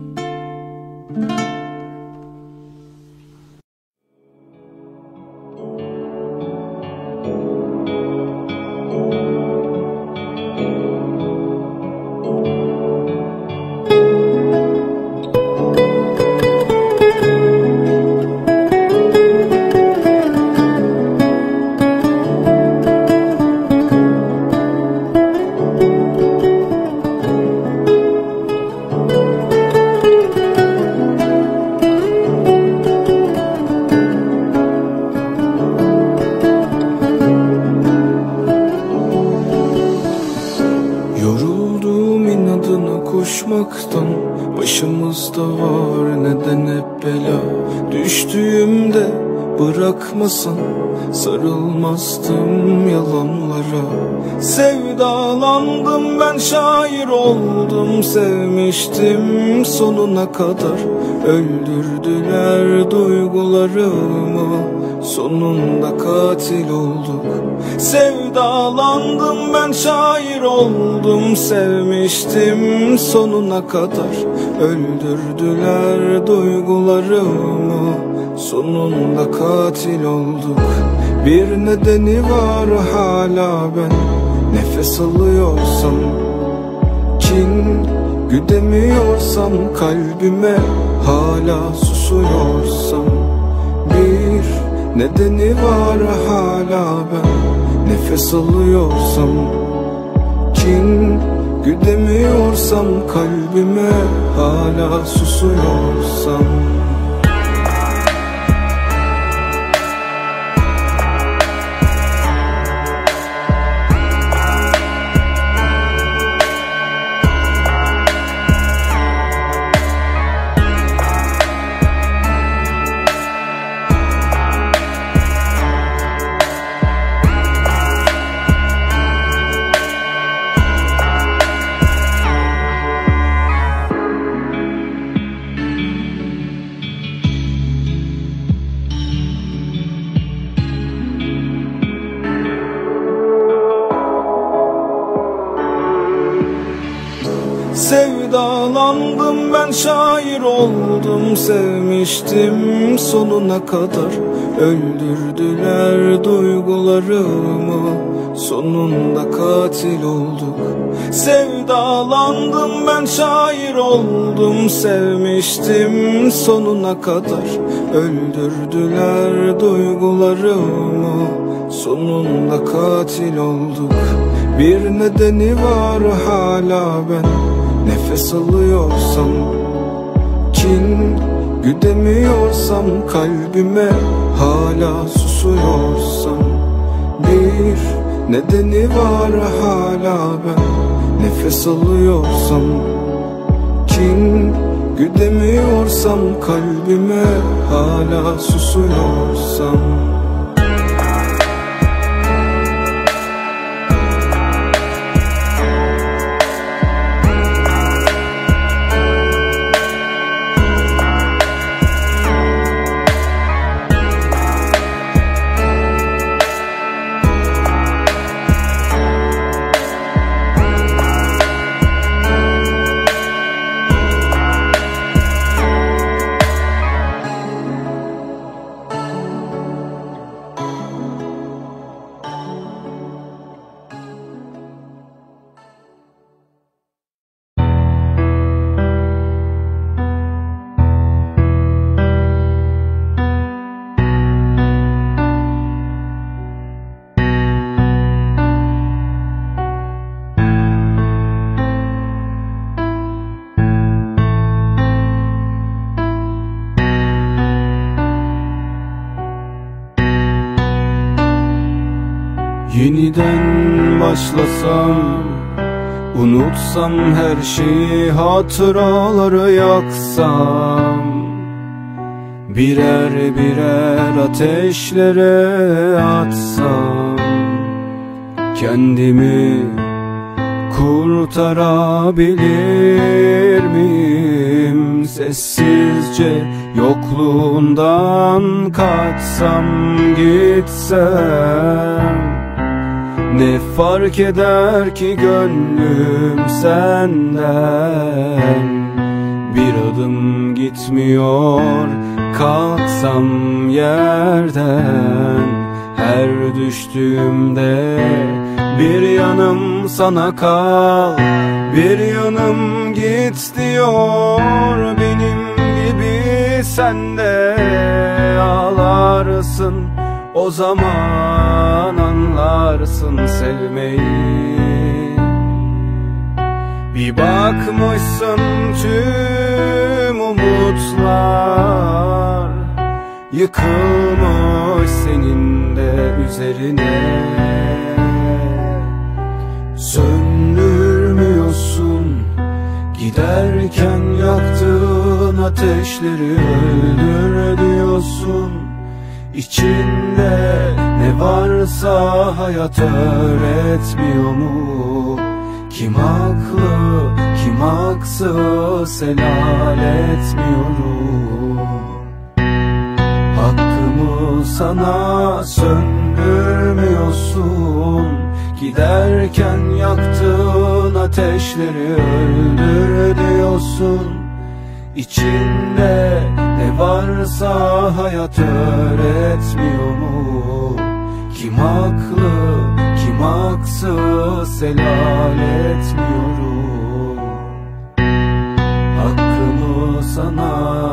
Yoruldum inadına koşmaktan, başımızda var neden hep bela. Düştüğümde bırakmasan sarılmazdım yalanlara. Sevdalandım ben, şair oldum, sevmiştim sonuna kadar. Öldürdüler duygularımı, sonunda katil olduk. Sevdalandım ben, şair oldum, sevmiştim sonuna kadar. Öldürdüler duygularımı, sonunda katil olduk. Bir nedeni var hala ben nefes alıyorsam, kin güdemiyorsam, kalbime hala susuyorsam. Bir nedeni var hala ben nefes alıyorsam, kin güdemiyorsam, kalbime hala susuyorsam. Sevdalandım ben, şair oldum, sevmiştim sonuna kadar. Öldürdüler duygularımı, sonunda katil olduk. Sevdalandım ben, şair oldum, sevmiştim sonuna kadar. Öldürdüler duygularımı, sonunda katil olduk. Bir nedeni var hala ben nefes alıyorsam, kin güdemiyorsam, kalbime hala susuyorsam. Bir nedeni var hala ben nefes alıyorsam, kin güdemiyorsam, kalbime hala susuyorsam. Yeniden başlasam, unutsam her şeyi, hatıraları yaksam, birer birer ateşlere atsam, kendimi kurtarabilir miyim? Sessizce yokluğundan kaçsam, gitsem, ne fark eder ki gönlüm senden? Bir adım gitmiyor, kalksam yerden. Her düştüğümde bir yanım sana kal, bir yanım git diyor. Benim gibi sen de ağlarsın, o zaman anlarsın sevmeyi. Bir bakmışsın tüm umutlar yıkılmış senin de üzerine. Söndürmüyorsun, giderken yaktığın ateşleri öldür diyorsun. İçinde ne varsa hayat öğretmiyor mu? Kim haklı, kim haksız helal etmiyorum. Hakkımı sana söndürmüyorsun, giderken yaktığın ateşleri öldür diyorsun. İçinde ne varsa hayat öğretmiyor mu? Kim haklı, kim haksız helal etmiyorum. Hakkımı sana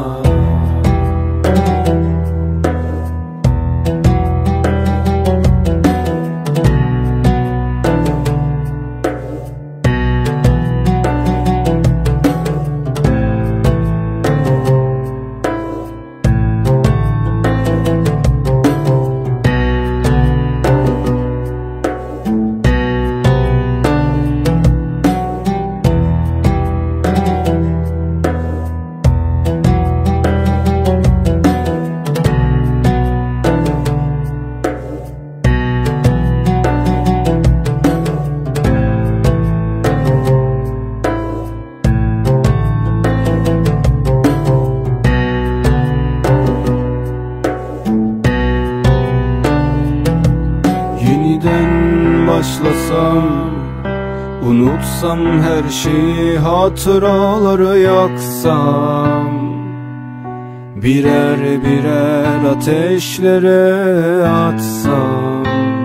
Unutsam her şeyi, hatıraları yaksam, birer birer ateşlere atsam,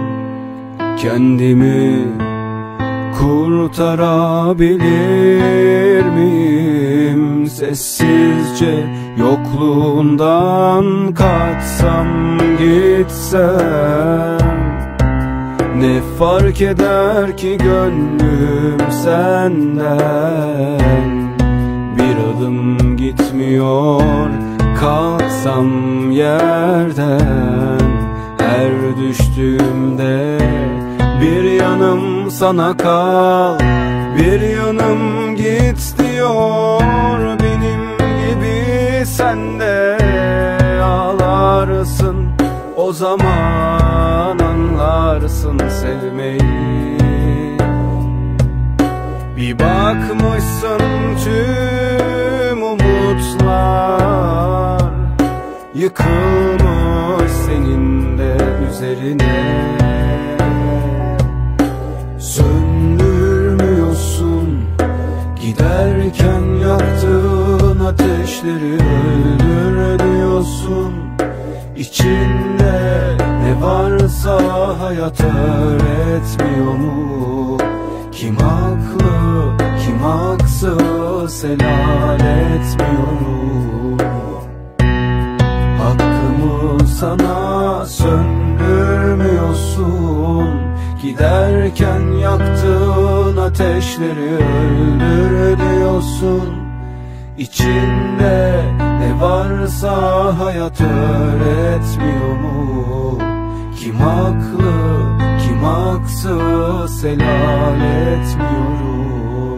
kendimi kurtarabilir miyim? Sessizce yokluğundan kaçsam gitsem, ne fark eder ki gönlüm senden? Bir adım gitmiyor kalksam yerden, her düştüğümde bir yanım sana kal, bir yanım git diyor. Benim gibi sen de ağlarsın, o zaman anlarsın sevmeyi. Bir bakmışsın tüm umutlar yıkılmış senin de üzerine. Söndürmüyorsun, giderken yaktığın ateşleri öldür diyorsun. İçinde ne varsa hayat öğretmiyor mu? Kim haklı, kim haksız helal etmiyorum. Hakkımı sana söndürmüyorsun, giderken yaktığın ateşleri öldür diyorsun. İçinde ne varsa hayat öğretmiyor mu? Kim haklı, kim haksız helal etmiyorum.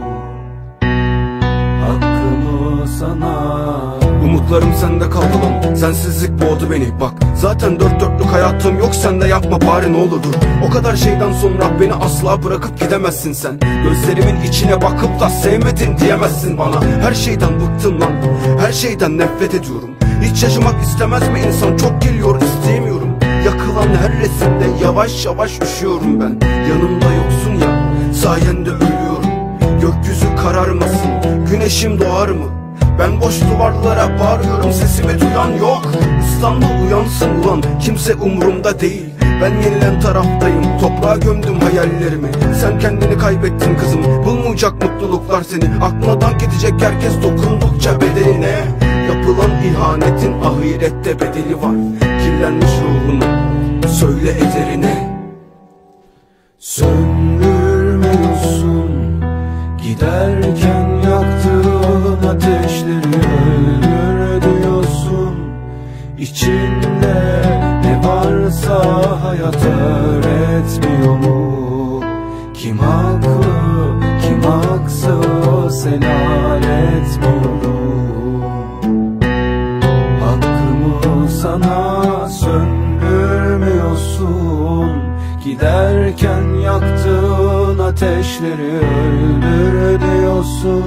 Hakkımı sana. Umutlarım sende kaldı lan, sensizlik boğdu beni bak. Zaten dört dörtlük hayatım yok, sen de yapma bari ne olur dur. O kadar şeyden sonra beni asla bırakıp gidemezsin sen. Gözlerimin içine bakıp da sevmedin diyemezsin bana. Her şeyden bıktım lan, her şeyden nefret ediyorum. Hiç yaşamak istemez mi insan? Çok geliyor isteyemiyorum. Yakılan her resimde yavaş yavaş üşüyorum ben. Yanımda yoksun ya, sayende ölüyorum. Gökyüzü kararmasın, güneşim doğar mı? Ben boş duvarlara bağırıyorum, sesimi duyan yok. İstanbul uyansın ulan, kimse umurumda değil. Ben yenilen taraftayım, toprağa gömdüm hayallerimi. Sen kendini kaybettin kızım, bulmayacak mutluluklar seni. Aklına gidecek herkes dokundukça bedeline. Yapılan ihanetin ahirette bedeli var. Kirlenmiş ruhunu söyle ederine. Söndürmüyorsun, giderken yaktığın ateşleri öldür diyorsun. İçinde ne varsa hayat öğretmiyor mu? Kim haklı, kim haksız helal etmiyorum. Hakkımı sana söndürmüyorsun, giderken yaktığın ateşleri öldür diyorsun.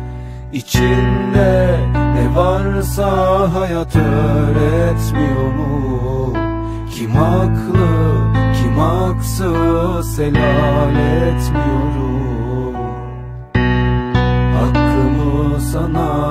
İçinde ne varsa hayat öğretmiyor mu? Kim haklı, kim haksız helal etmiyorum. Hakkımı sana.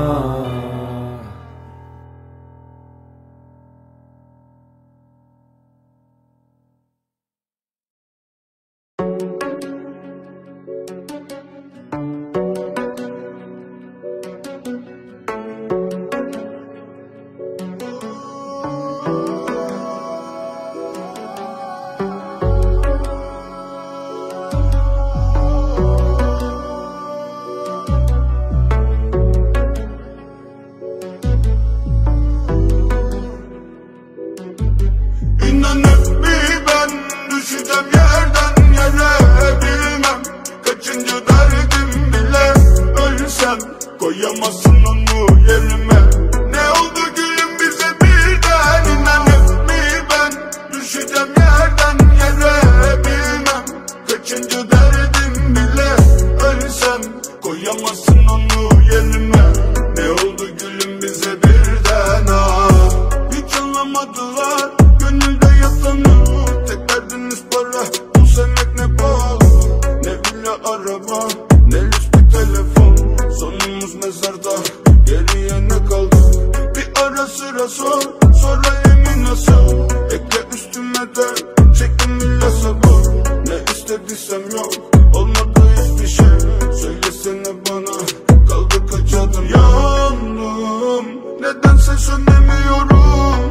Koyamazsın onu yerime. Ne oldu gülüm bize birden? İnanıp mi ben düşeceğim yerden yere, bilmem kaçıncı derdim bile. Ölsem koyamazsın onu yerime. Ne oldu gülüm bize birden? Ah, hiç anlamadılar gönülde yatanı. Tek derdiniz para, bu sevmek ne pahalı. Ne bile araba, ne lüks bir telefon. Sonumuz mezarda, geriye ne kaldı? Bir ara sıra sor, sonra yemin nasıl? Ekle üstüme de, çektim illa sabır. Ne istediysem yok, olmadı hiçbir şey. Söylesene bana, kaldı kaç adım? Yandım, nedense sönemiyorum.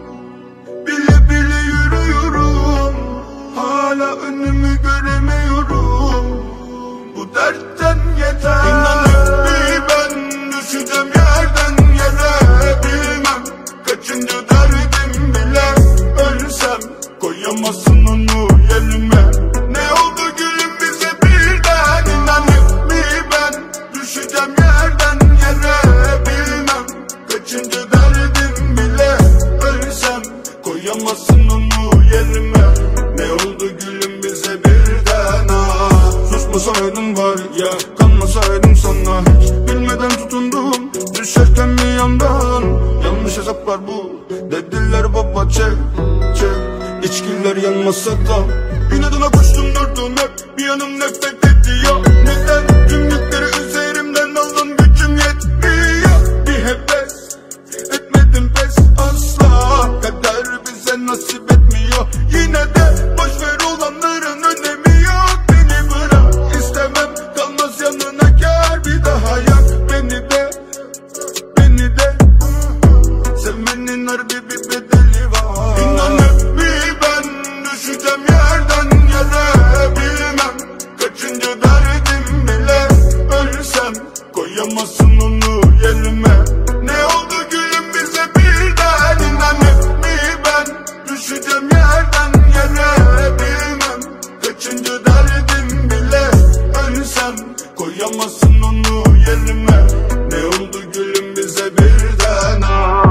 Bile bile yürüyorum, hala önümü göremiyorum. Bu dertten yeter. İnanıp bir ben düşeceğim yerden yere. Bilmem kaçıncı derdim bile. Ölsem koyamazsın onu yerime. Ne oldu gülüm bize birden? İnanıp bir ben düşeceğim yerden yere. Bilmem kaçıncı derdim bile. Ölsem koyamazsın onu yerime. Ne oldu gülüm bize birden? Ah, susmasaydın var ya, kanmasaydım sana. Hiç bilmeden tutundum, düşerken bir yandan. Yanlış hesaplar bu, dediler baba çek çek. İçkiler yanmasa da inadına koştum durdum hep. Bir yanım nefret ediyor. Neden tüm yükleri üzerimden aldın, gücüm yetmiyor. Bir heves etmedim pes asla. Kader bize nasip etmiyor. Yine de boşver olanların önemi yok. Beni bırak, istemem kalmaz yanına, kâr bir daha yak. Beni de, beni de sevmenin harbi bir bedeli var. İnanıp bir ben düşeceğim yerden yere. Bilmem kaçıncı derdim bile. Ölsem koyamazsın onu yerime. Ne oldu gülüm bize birden? İnanıp bir ben düşeceğim yerden yere. Bilmem kaçıncı derdim bile. Ölsem koyamazsın onu yerime. Ne oldu gülüm bize birden? Ah.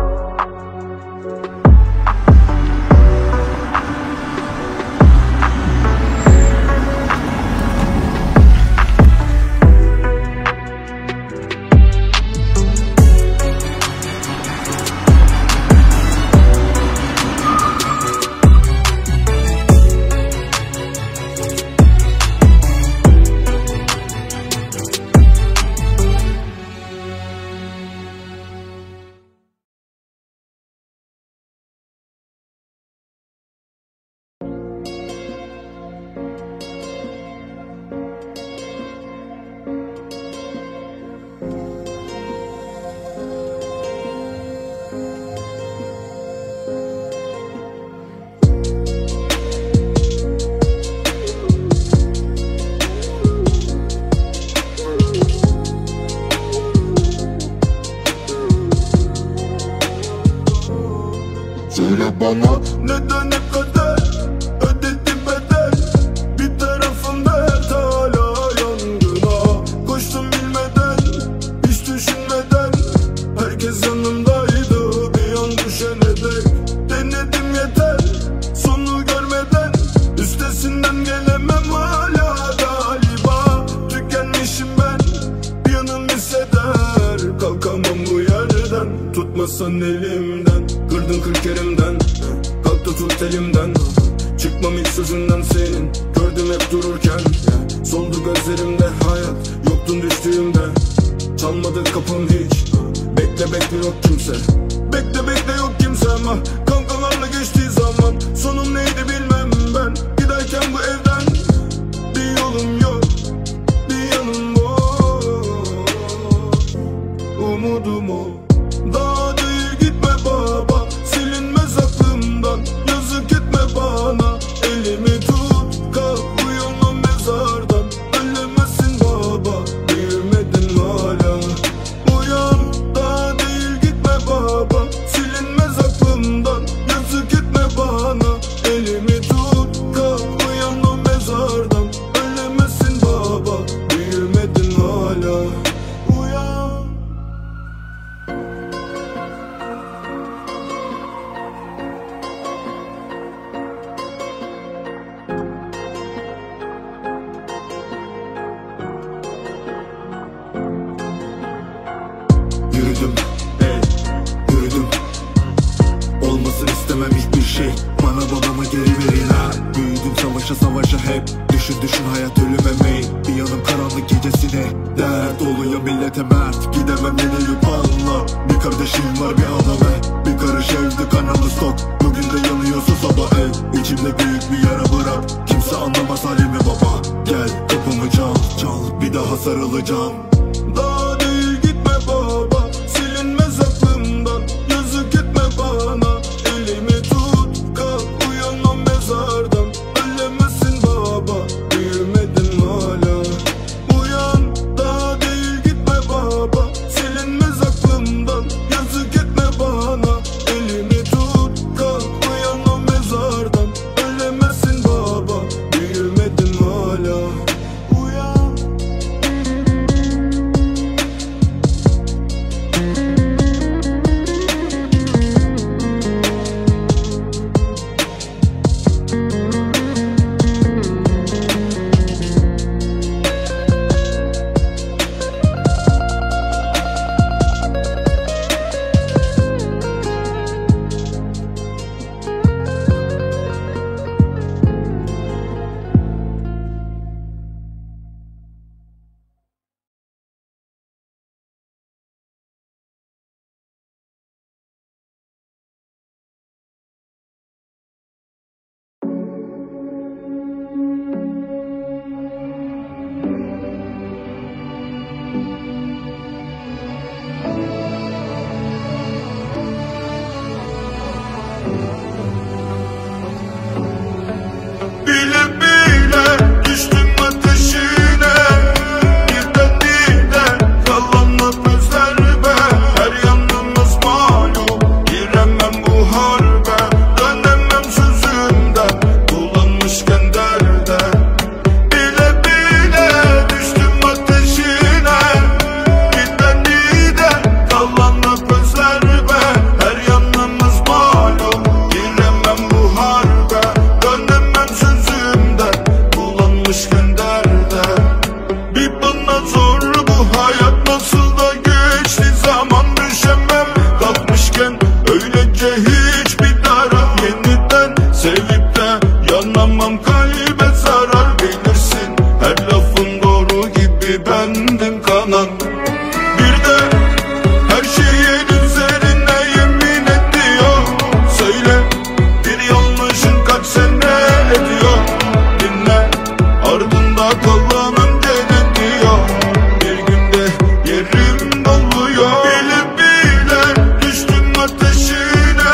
Söyle bana neden ne kadar ödedim bedel? Bir tarafımda dert hala yangına. Koştum bilmeden, hiç düşünmeden. Herkes yanımdaydı bir an düşene dek. Denedim yeter, sonu görmeden. Üstesinden gelemem hala galiba. Tükenmişim ben, bir yanım hisseder. Kalkamam bu yerden, tutmasan elimden. Kırdın kırk yerimden, kalk da tut elimden. Çıkmam hiç sözünden senin, gördüm hep dururken. Soldu gözlerimde hayat, yoktun düştüğümde. Çalmadı kapım hiç, bekle bekle yok kimse. Bekle bekle yok kimse ama kankalarla geçtiği zaman. Sonum neydi bilmem ben, giderken bu evden. Bir yolum yok, bir yanım var. Umudum o, daha değil gitme baba. Silinmez aklımdan, yazık etme bana. Elimi tut, kalk uyanma mezardan. Ölemezsin baba, büyümedin hala. Uyan, daha değil gitme baba. Silinmez aklımdan, yazık etme bana. Elimi tut, kalk uyanma mezardan. Ölemezsin baba, büyümedin hala. Uyan. Yürüdüm, ey, yürüdüm. Olmasın istemem hiçbir şey. Bana babamı geri verin ha. Büyüdüm savaşa savaşa hep. Düşün düşün hayat ölüme meyil. karanlık gecesine. Dert oluyor millete mert, gidemem yeni yupanla. Bir kardeşim var bir ana ve bir karış evde kanalı stok. Bugün de yanıyorsa sabah el, içimde büyük bir yara bırak. Kimse anlamaz halimi baba, gel kapımı çal çal, bir daha sarılacağım. Daha değil gitme baba, silinmez aklımdan, yazık etme bana. Elimi tut, kalk uyanmam mezardan. Ölemezsin baba, büyümedim hala. Uyan, daha değil gitme baba, silinmez aklımdan, yazık etme bana. Elimi tut, kalk uyanmam mezardan. Ölemezsin baba, büyümedim hala. Uyan. Bile bile düştüm ateşine, birden dide kalanla özlerbe. Her yanımız malum, giremem bu harbe. Dönemem sözümden, bulanmışken derde. Bile bile düştüm ateşine, birden dide kalanla özlerbe. Her yanımız malum, giremem bu harbe. Dönemem sözümden, bulanmışken derde. Bir bana zor bu hayat, nasıl da geçti zaman, düşemem. Kalkmışken öylece hiçbir dara, yeniden sevip de yanamam, kalbe zarar. Bilirsin her lafın doğru gibi bendim kanan. Bir de her şeyin üzerine yemin ediyor. Söyle, bir yanlışın kaç sene ediyor. Dinle, ardında kalanın gene diyor. Bir günde yerim doluyor. Bile bile düştüm ateşine,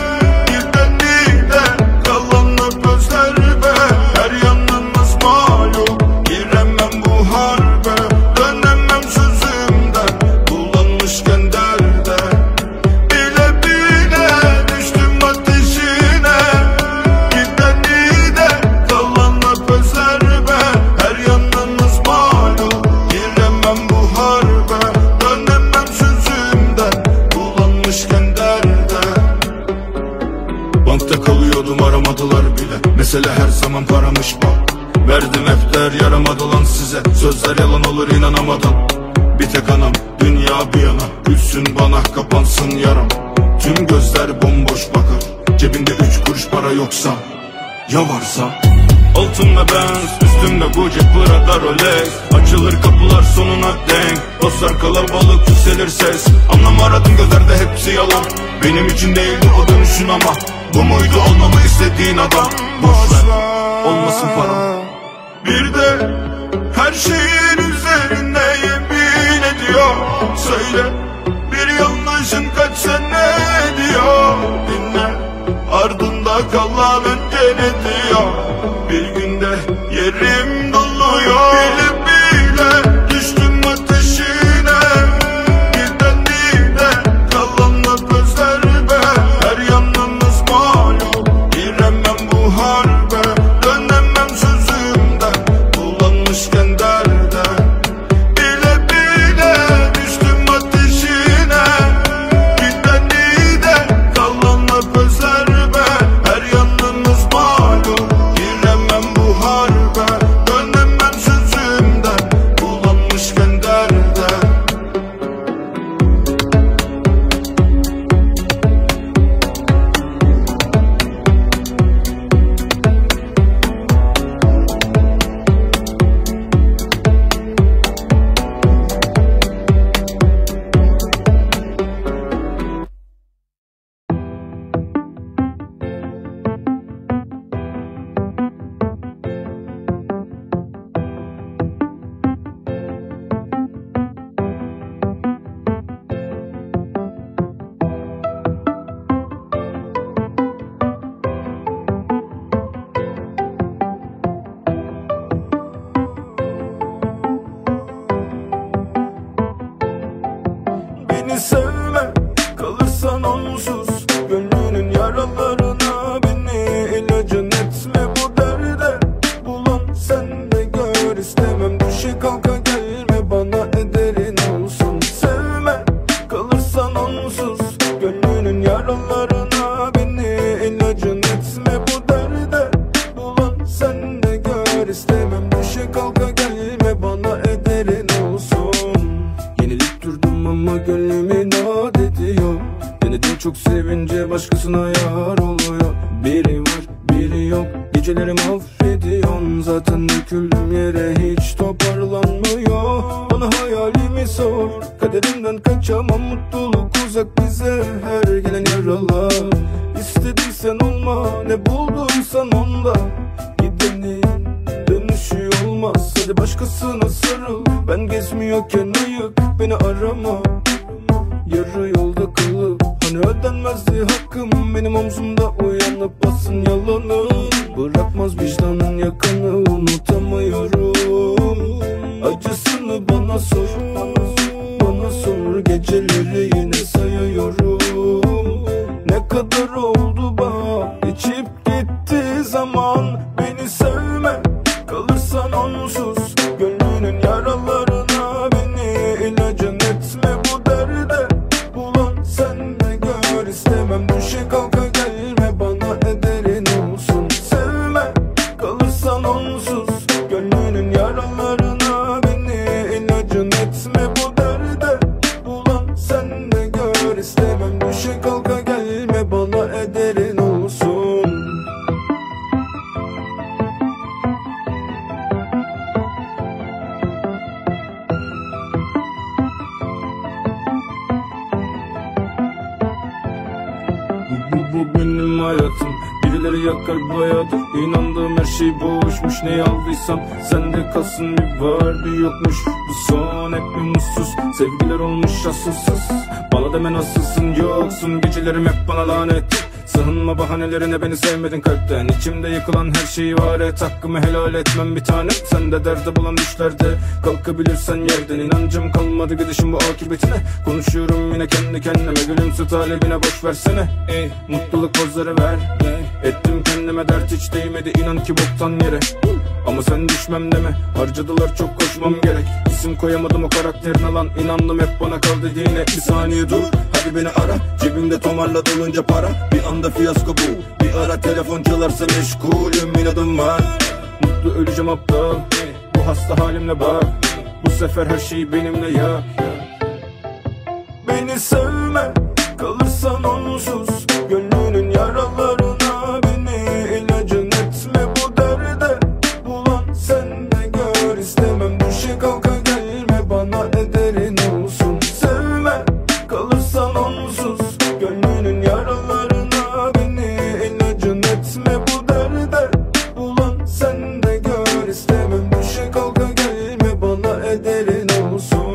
birden dide kalanla özlerbe. Her yanımız malum, giremem bu harbe. Dönemem sözümden, bulanmışken derde. Bile bile düştüm ateşine, birden dide kalanla özlerbe. Her yanımız malum, giremem bu harbe. Dönemem sözümden, bulanmışken derde. Bankta kalıyordum, aramadılar bile. Mesele her zaman paramış bak. Verdim hefter, yaramadı lan size. Sözler yalan olur inanamadan. Bir tek anam, dünya bir yana. Gülsün bana, kapansın yaram. Tüm gözler bomboş bakar. Cebinde üç kuruş para yoksa, ya varsa? Altımda Benz, üstümde Gucci, Prada, Rolex. Açılır kapılar sonuna denk. Dostlar kalabalık, yükselir ses. Anlam aradım gözlerde, hepsi yalan. Benim için değildi o dönüşün ama bu muydu olmamı istediğin adam? Boşver, olmasın param. Bir de her şeyin üzerine yemin ediyor. Söyle, bir yanlışın kaç sene ediyor. Dinle, ardında kalanın gene diyor. Bir günde yerim doluyor. Bile bile düştüm ateşine, birden dide kalanla özlerbe. Her yanımız malum, giremem bu harbe. Dönemem sözümden, bulanmışken derde. Bile bile düştüm ateşine, birden dide kalanla özlerbe. Her yanımız malum, giremem bu harbe. Dönemem sözümden, bulanmışken Geceleri mahvediyorsun, zaten döküldüm yere hiç toparlanmıyor. Bana hayalimi sor, kaderimden kaçamam, mutluluk uzak bize her gelen yaralar. İstediysen olma, ne bulduysan onda, gidenin dönüşü olmaz. Hadi başkasına sarıl, ben gezmiyorken ayık beni arama. Yarı yolda kalıp hani ödenmezdi hakkım, benim omzumda uyanıp basın yalanı. Bırakmaz vicdanın yakanı, unutamıyorum acısını, bana sor, bana sor. Geceleri yine sayıyorum, ne kadar oldu bak geçip gitti zaman. Beni sevme, kalırsan onsuz, gönlünün yaralarına beni ilacın etme bu derde. Bulan sen de gör, istemem düşe kalka gelme, bana ederin olsun. Sevme, kalırsan onsuz, gönlünün yaralarına beni ilacın etme bu derde. Bulan sen de gör, istemem düşe kalka gelme, bana ederin olsun. Bu, bu, bu benim hayatım, birileri yakar bayadır. İnandığım her şey boşmuş, ne aldıysam sende kalsın, bir var bir yokmuş. Bu son hep bir mutsuz, sevgiler olmuş asılsız. Bana deme nasılsın, yoksun, gecelerim hep bana lanet. Sığınma bahanelerine, beni sevmedin kalpten. İçimde yıkılan her şeyi var et, hakkımı helal etmem bir tanem. Sen de derde bulan düşlerde kalkabilirsen yerden. İnancım kalmadı gidişin bu akıbetine, konuşuyorum yine kendi kendime. Gülümse talebine, boş versene. Ey, mutluluk pozları ver, ettim kendime dert, hiç değmedi inan ki boktan yere. Ama sen düşmem deme, harcadılar çok koşmam gerek. İsim koyamadım o karakterin alan, inandım hep bana kal dediğine. Bir saniye dur, hadi beni ara, cebimde tomarla dolunca para. Bir anda fiyasko bu, bir ara telefon çalarsa meşgulüm, inadım var. Mutlu öleceğim aptal, bu hasta halimle bak. Bu sefer her şey benimle ya. Beni sevme, kalırsan onsuz, gönlünün yaralarına beni ilacın etme bu derde. Bulan sen de gör, istemem düşe kalka gelme, bana ederin olsun. Sevme, kalırsan onsuz, gönlünün yaralarına beni ilacın etme bu derde. Bulan sen de gör, istemem düşe kalka gelme, bana ederin olsun.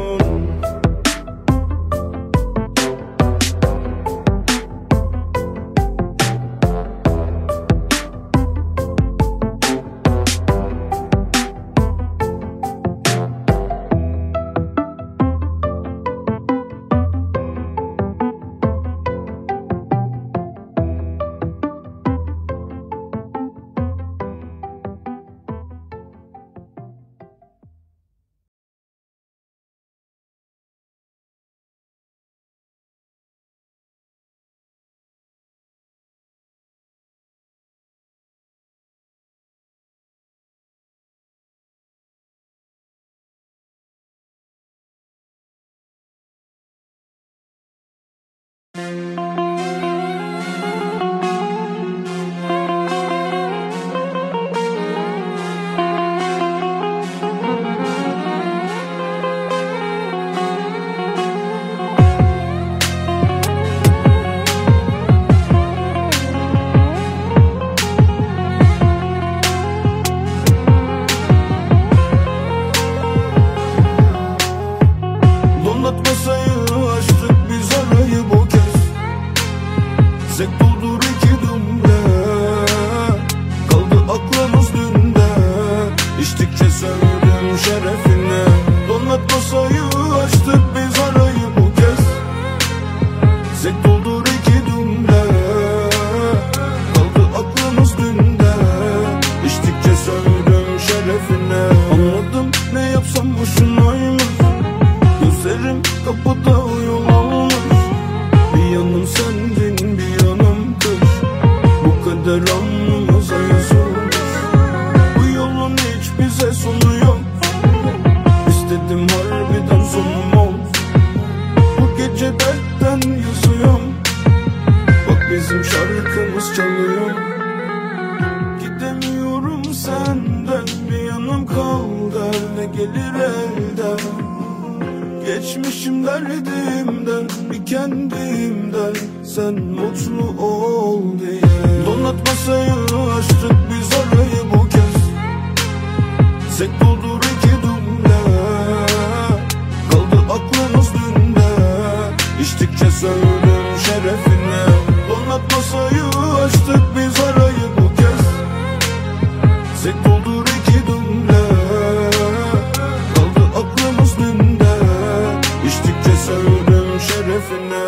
bizim şarkımız çalıyor. Gidemiyorum senden, bir yanım kaldı, ne gelir elden. Geçmişim derdimden, bir kendimden, sen mutlu ol diye. Donat masayı, açtık biz arayı bu kez. Sek doldur iki dumle, kaldı aklımız dünde. İçtikçe söylüm şerefine. Donat masayı, açtık biz arayı bu kez. Sek doldur iki dumle, kaldı aklımız dünde. İçtikçe söylüm şerefine.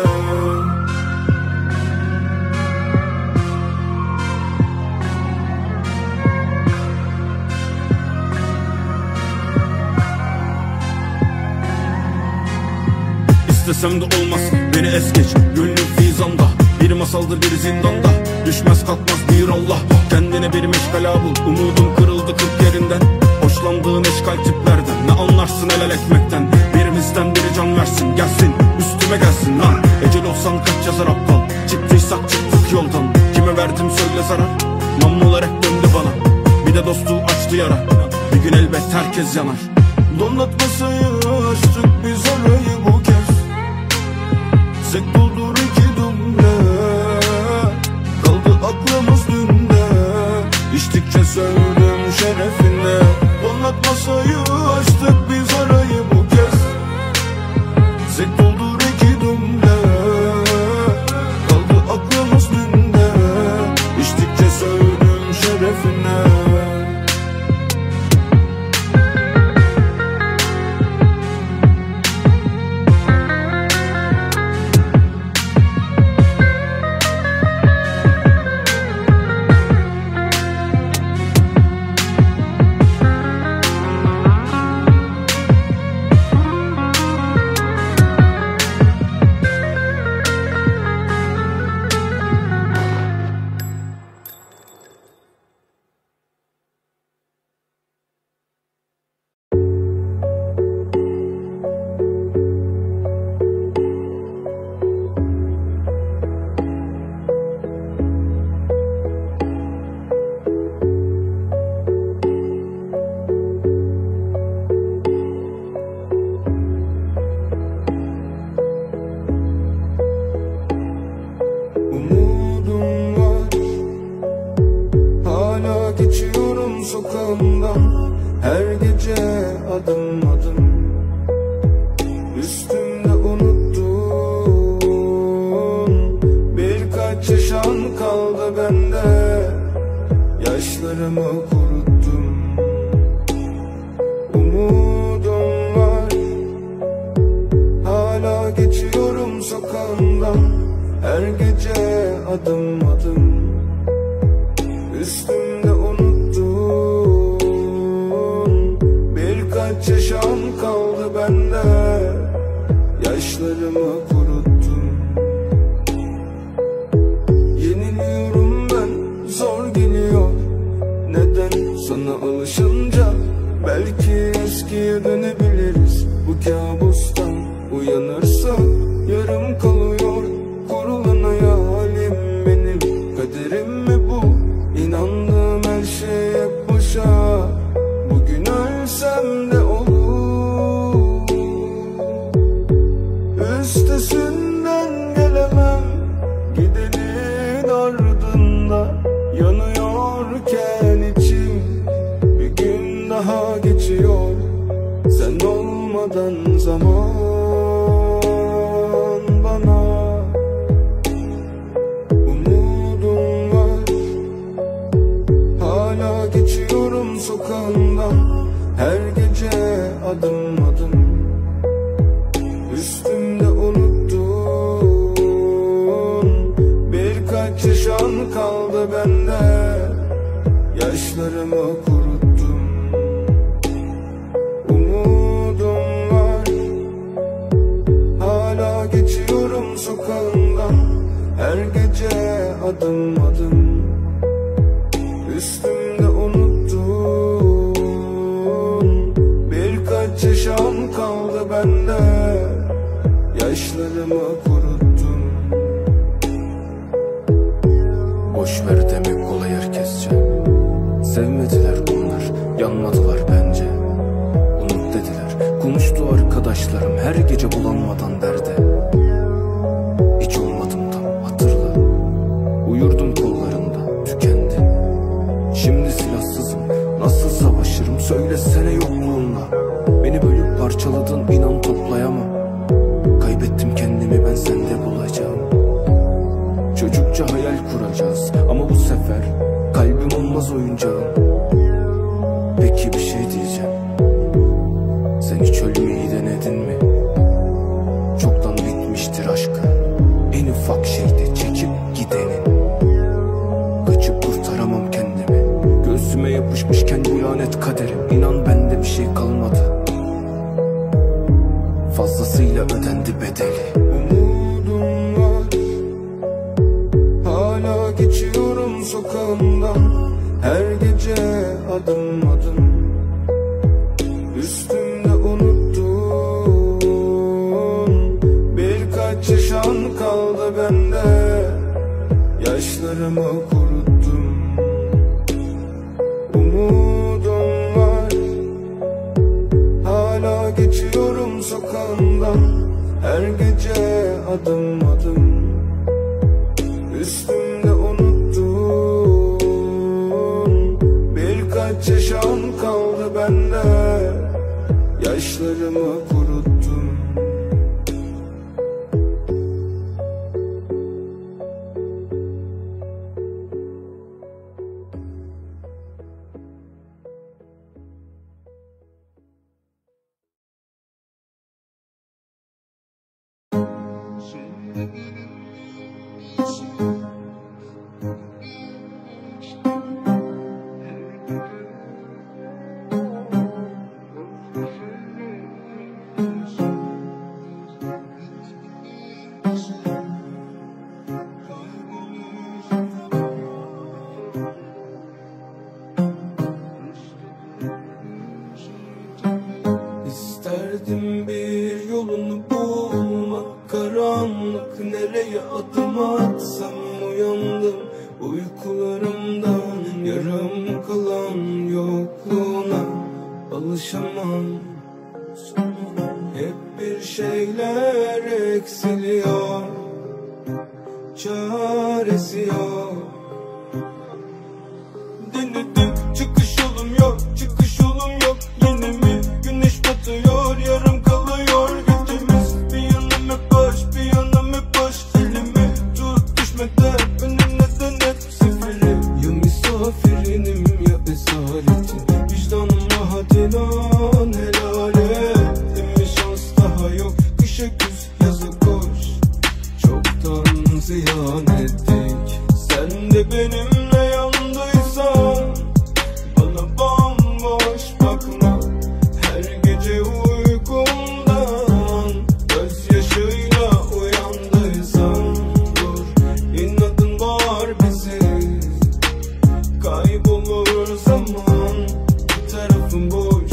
İstesem de olmaz, beni es geç. Gönlüm fizanda, bir masaldır bir zindanda. Düşmez kalkmaz bir Allah, kendine bir meşgala bul. Umudum kırıldı kırk yerinden. Hoşlandığın eşkal tiplerden, ne anlarsın el el ekmekten. Birimizden biri can versin, gelsin üstüme gelsin lan. Ecel olsan kaç yazar aptal, çıktıysak çıktık yoldan. Kime verdim söyle zarar, namlular hep döndü bana. Bir de dostluğu açtı yara, bir gün elbet herkes yanar. Donat masayı, açtık biz orayı bu kez. Sek doldur iki dumle, kaldı aklımız dünde. İçtikçe söylüm şerefine. Donat masayı, açtık biz arayı bu kez. Sek doldur iki dumle, kaldı aklımız dünde. İçtikçe söylüm şerefine. Geçiyorum sokağımdan her gece adım adım. Üstümde unuttun, birkaç yaşam kaldı bende. Yaşlarımı kuruttum, umudum var. Hala geçiyorum sokağımdan her gece adım adım. Üstümde unuttun, birkaç yaşam kaldı bende. Yaşlarımı kuruttum. Yeniliyorum ben, zor geliyor. Neden? Sana alışınca belki eskiye dönebiliriz. Bu kabustan uyanırsa yarım kalıyor kurulan hayalim benim. Kaderim mi bu? İnandığım her şey hep boşa. Bugün ölsem de olur, üstesinden gelemem. Gidenin ardında yanıyorken içim, bir gün daha geçiyor sen olmadan zaman bana. Sokağından her gece adım adım. Üstümde unuttun, birkaç yaşam kaldı bende. Yaşlarımı kuruttum, umudum var. Hala geçiyorum sokağından her gece adım adım. Üstümde unuttun, birkaç yaşam kaldı bende. Yaşlarımı kuruttum. Boş ver demek kolay herkesçe. Sevmediler her gece bulanmadan derde. Hiç olmadım tam hatırla. Uyurdum kollarında tükendi. Şimdi silahsızım, nasıl savaşırım söylesene yokluğunla. Beni bölüp parçaladın, inan toplayamam. Kaybettim kendimi, ben sende bulacağım. Çocukça hayal kuracağız ama bu sefer kalbim olmaz oyuncağım. Peki bir şey diyeceğim, sen hiç ölmeyi denedin mi? Çoktan bitmiştir aşkı, en ufak şeyde çekip gidenin. Kaçıp kurtaramam kendimi, göğsüme yapışmışken bu lanet kaderim. İnan bende bir şey kalmadı, fazlasıyla ödendi bedeli. Umudum var, hala geçiyorum sokağımdan. Her gece adım adım üstümde unuttum. Birkaç yaşam kaldı bende, yaşlarımı kuruttum. Umudum var, hala geçiyorum sokağımdan. Her gece adım adım üstümde unuttum. Birkaç yaşam kaldı bende, yaşlarımı kuruttum. İsterdim bir yolunu bulmak, karanlık nereye adım atsam. Uyandım uykularımdan, yarım kalan yokluğuna alışamam. Hep bir şeyler eksiliyor, çaresi yok. Denedim, çıkış yolum yok, çıkış yolum yok. Yine mi güneş batıyor, yarım kalıyor gecemiz. Bir yanım hep boş, bir yanım hep boş. Elimi tut düşmeden, önüne denet seferi. Ya misafirinim ya esaretin, vicdanıma hadi lan helal et. Bir şans daha yok, kışa küs yaza koş. Çoktan ziyan ettik, sen de benimle yandıysan. Bana bomboş bakma, her gece uykumdan gözyaşıyla uyandıysan. Dur, inadın var bizi, kaybolur zaman. Bir tarafım boş,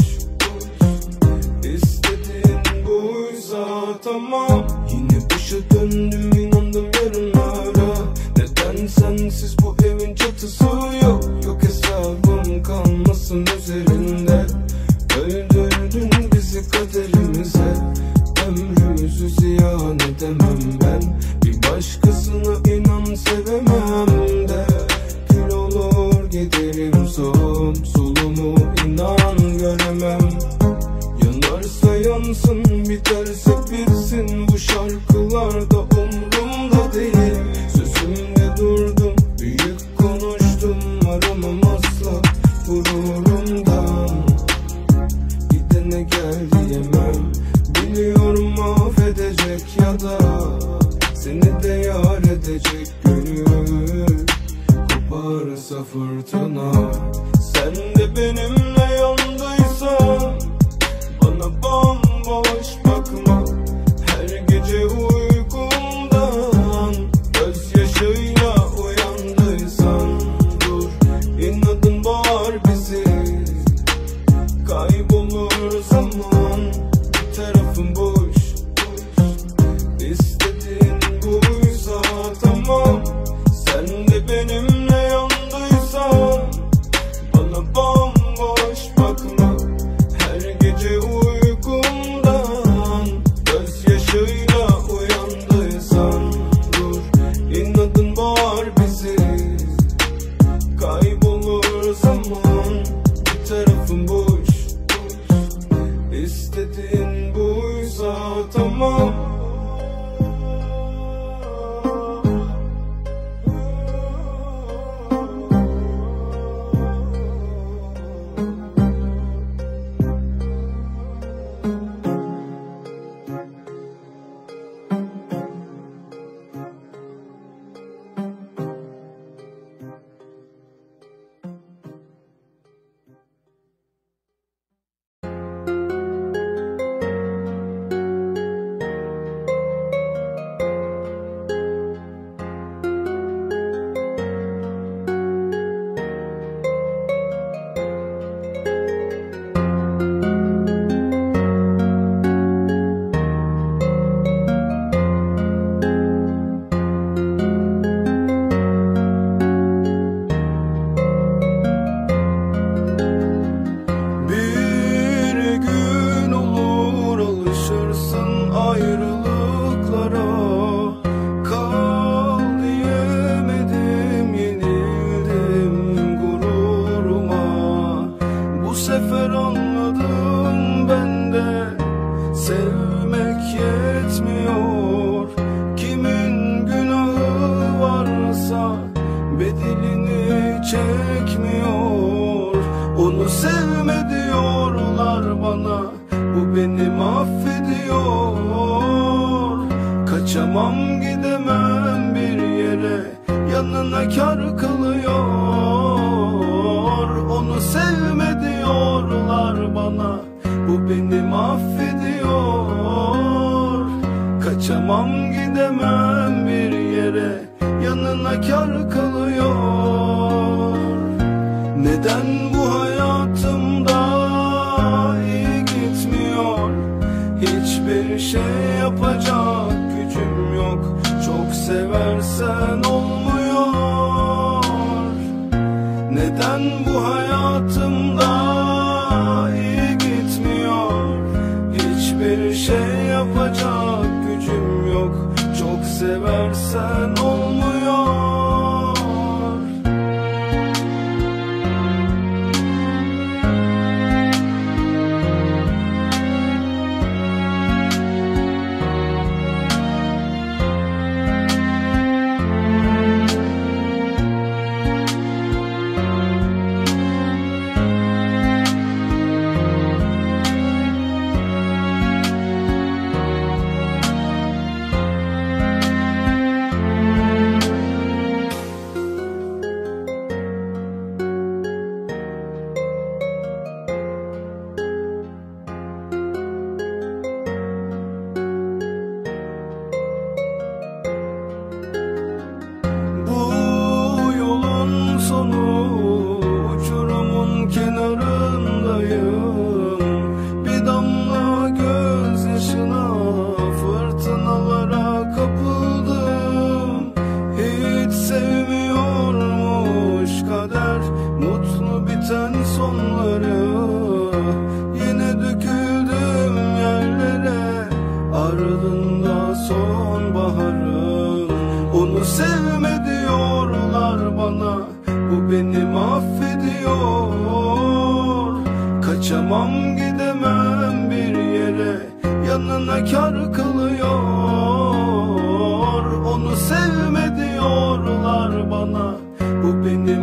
istediğin buysa tamam. Yine başa döndüm, inandım yarınlara. Neden sensiz bu evin çatısı yok? Yok hesabım kalmasın üzerinde. Öldürdün bizi kaderimize, ömrümüzü ziyan edemem ben. Bir başkasına inan sevemem de. Kül olur giderim son solumu, inan göremem. Yanarsa yansın, biterse bitsin. Bu şarkılarda umrumda değil. Sözümde durdum, büyük konuştum. Aramam asla gururumdan. Gidene gel diyemem, biliyorum affedecek ya da seni de yar edecek gönül. Koparsa fırtına, sen de benimle yandıysan. Bana bomboş bakma, her gece uykumdan gözyaşıyla uyandıysan. Dur, inadın var bizi, kaybolur zaman. Bir tarafım boş, istediğin buysa tamam. Sen de benimle yandıysan. Bana bomboş bakma, her gece uykumdan gerekmiyor. Onu sevme diyorlar bana, bu beni mahvediyor. Kaçamam gidemem bir yere, yanına kar kalıyor. Onu sevme diyorlar bana, bu beni mahvediyor. Kaçamam gidemem bir yere, yanına kar kalıyor. Neden bu hayatımda iyi gitmiyor? Hiçbir şey yapacak gücüm yok. Çok seversen olmuyor. Neden bu hayatımda iyi gitmiyor? Hiçbir şey yapacak gücüm yok. Çok seversen olmuyor. Uçurumun kenarındayım, bir damla gözyaşına fırtınalara kapıldım. Hiç sevmiyormuş kader mutlu biten sonları. Yine döküldüm yerlere, ardında sonbaharın. Onu sevme diyorlar bana, bu beni mahvediyor. Kaçamam gidemem bir yere, yanına kar kalıyor. Onu sevme diyorlar bana, bu beni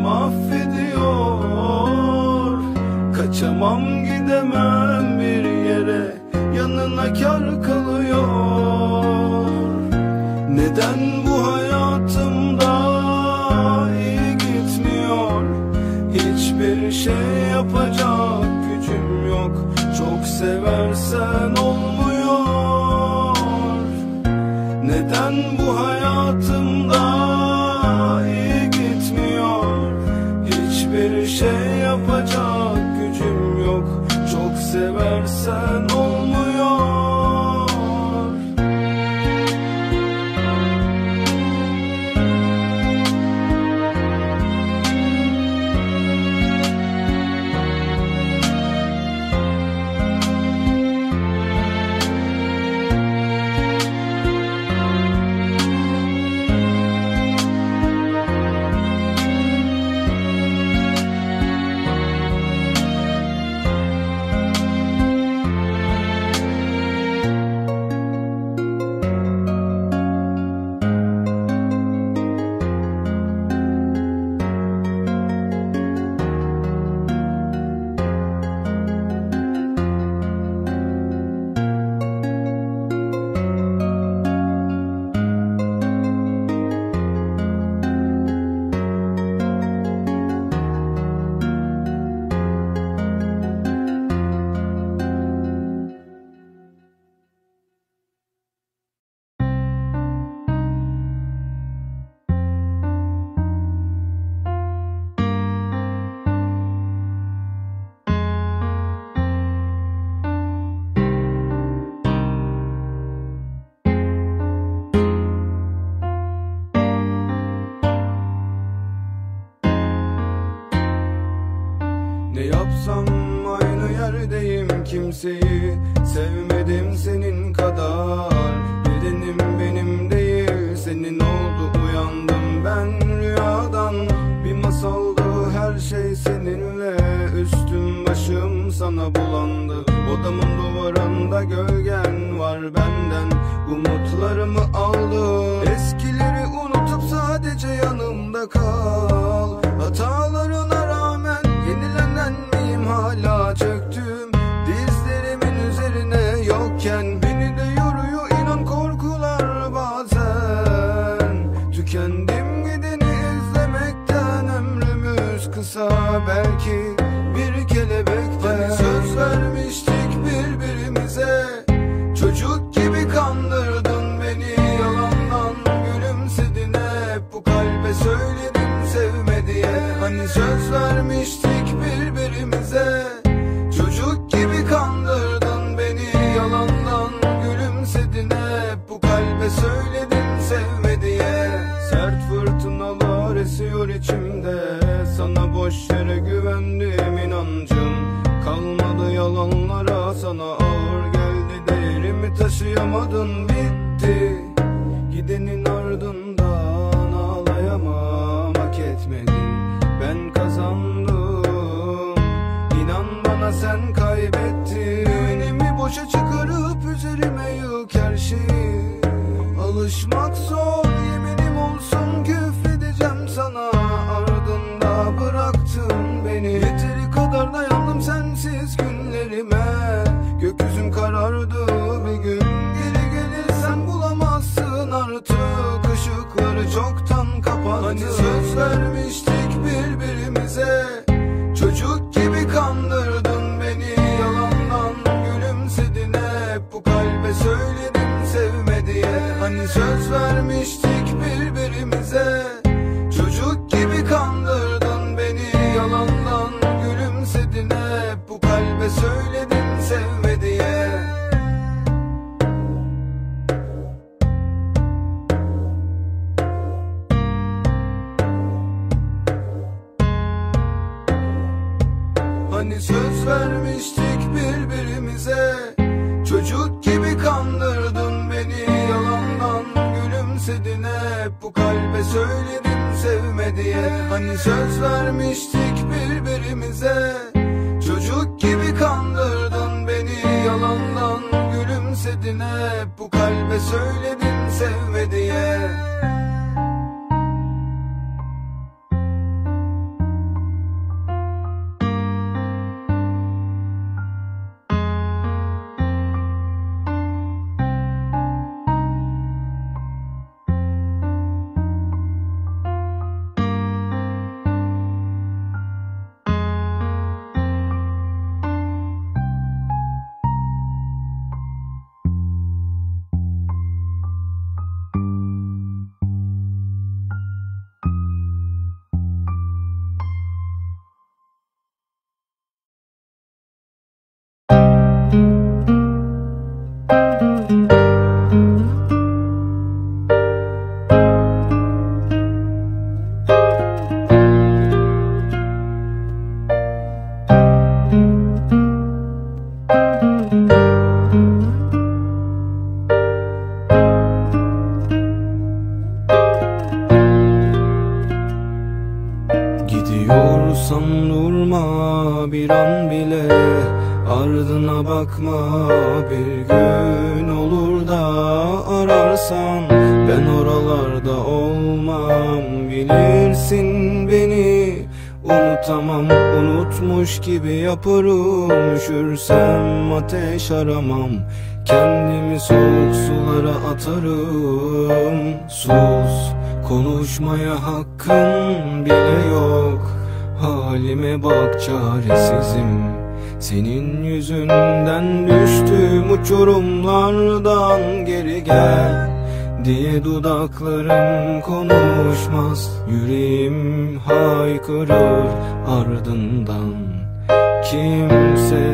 mahvediyor. Kaçamam gidemem bir yere, yanına kar kalıyor. Neden bu hayatımda iyi gitmiyor? Hiçbir şey yapacak gücüm yok. Çok seversen olmuyor. Neden bu hayatımda iyi gitmiyor? Hiçbir şey yapacak gücüm yok. Çok seversen olmuyor. Ne yapsam aynı yerdeyim, kimseyi sevmedim senin kadar. Bedenim benim değil, senin oldu, uyandım ben rüyadan. Bir masaldı her şey seninle, üstüm başım sana bulandı. Odamın duvarında gölgen var benden, umutlarımı aldı. Eskileri unutup sadece yanımda kal. Hatalarına rağmen yenilenen miyim, hala çöktüm dizlerimin üzerine yokken. Beni de yoruyor inan korkular bazen. Tükendim gideni izlemekten, ömrümüz kısa belki bir kelebekten. Hani söz vermiştik birbirimize, çocuk gibi kandırdın beni yalandan. Gülümsedin hep bu kalbe, söyledim sevme diye. Hani söz vermiştik birbirimize, çocuk gibi kandırdın beni yalandan. Gülümsedin hep bu kalbe, söyledim sevme diye. Sert fırtınalar esiyor içimde, sana boş yere güvendim inancım. Kalmadı yalanlara, sana ağır geldi, değerimi taşıyamadın, bitti. Gidenin ardından ağlayamam, hak etmedin, ben kazandım. İnan bana sen kaybettin. Güvenimi boşa çıkarıp üzerime yık her şeyi. Alışmak zor, yeminim olsun küfredeceğim sana. Ardında bıraktın beni, yeteri kadar dayandım sensiz günlerime. Gökyüzüm karardı bir gün, geri gelirsen bulamazsın artık. Işıkları çoktan kapandı. Hani söz vermiştik birbirimize, çocuk gibi kandırdın beni yalandan. Gülümsedin hep bu kalbe, söyledim sevme diye. Hani söz vermiştik birbirimize, çocuk gibi kandırdın beni yalandan. Gülümsedin hep bu kalbe, söyledim sevme diye. Hani söz vermiştik birbirimize, çocuk gibi kandırdın beni yalandan. Gülümsedin hep bu kalbe, söyledim sevme diye. Hani söz vermiştik birbirimize, çocuk gibi kandırdın beni yalandan. Gülümsedin hep bu kalbe, söyledim sevme diye. Gidiyorsan durma bir an bile, ardına bakma. Bir gün olur da ararsan, ben oralarda olmam. Bilirsin beni, unutamam, unutmuş gibi yaparım. Üşürsem ateş aramam, kendimi soğuk sulara atarım. Sus, konuşmaya hakkım bile yok. Halime bak, çaresizim. Senin yüzünden düştüm uçurumlardan, geri gel diye dudaklarım konuşmaz. Yüreğim haykırır ardından, kimse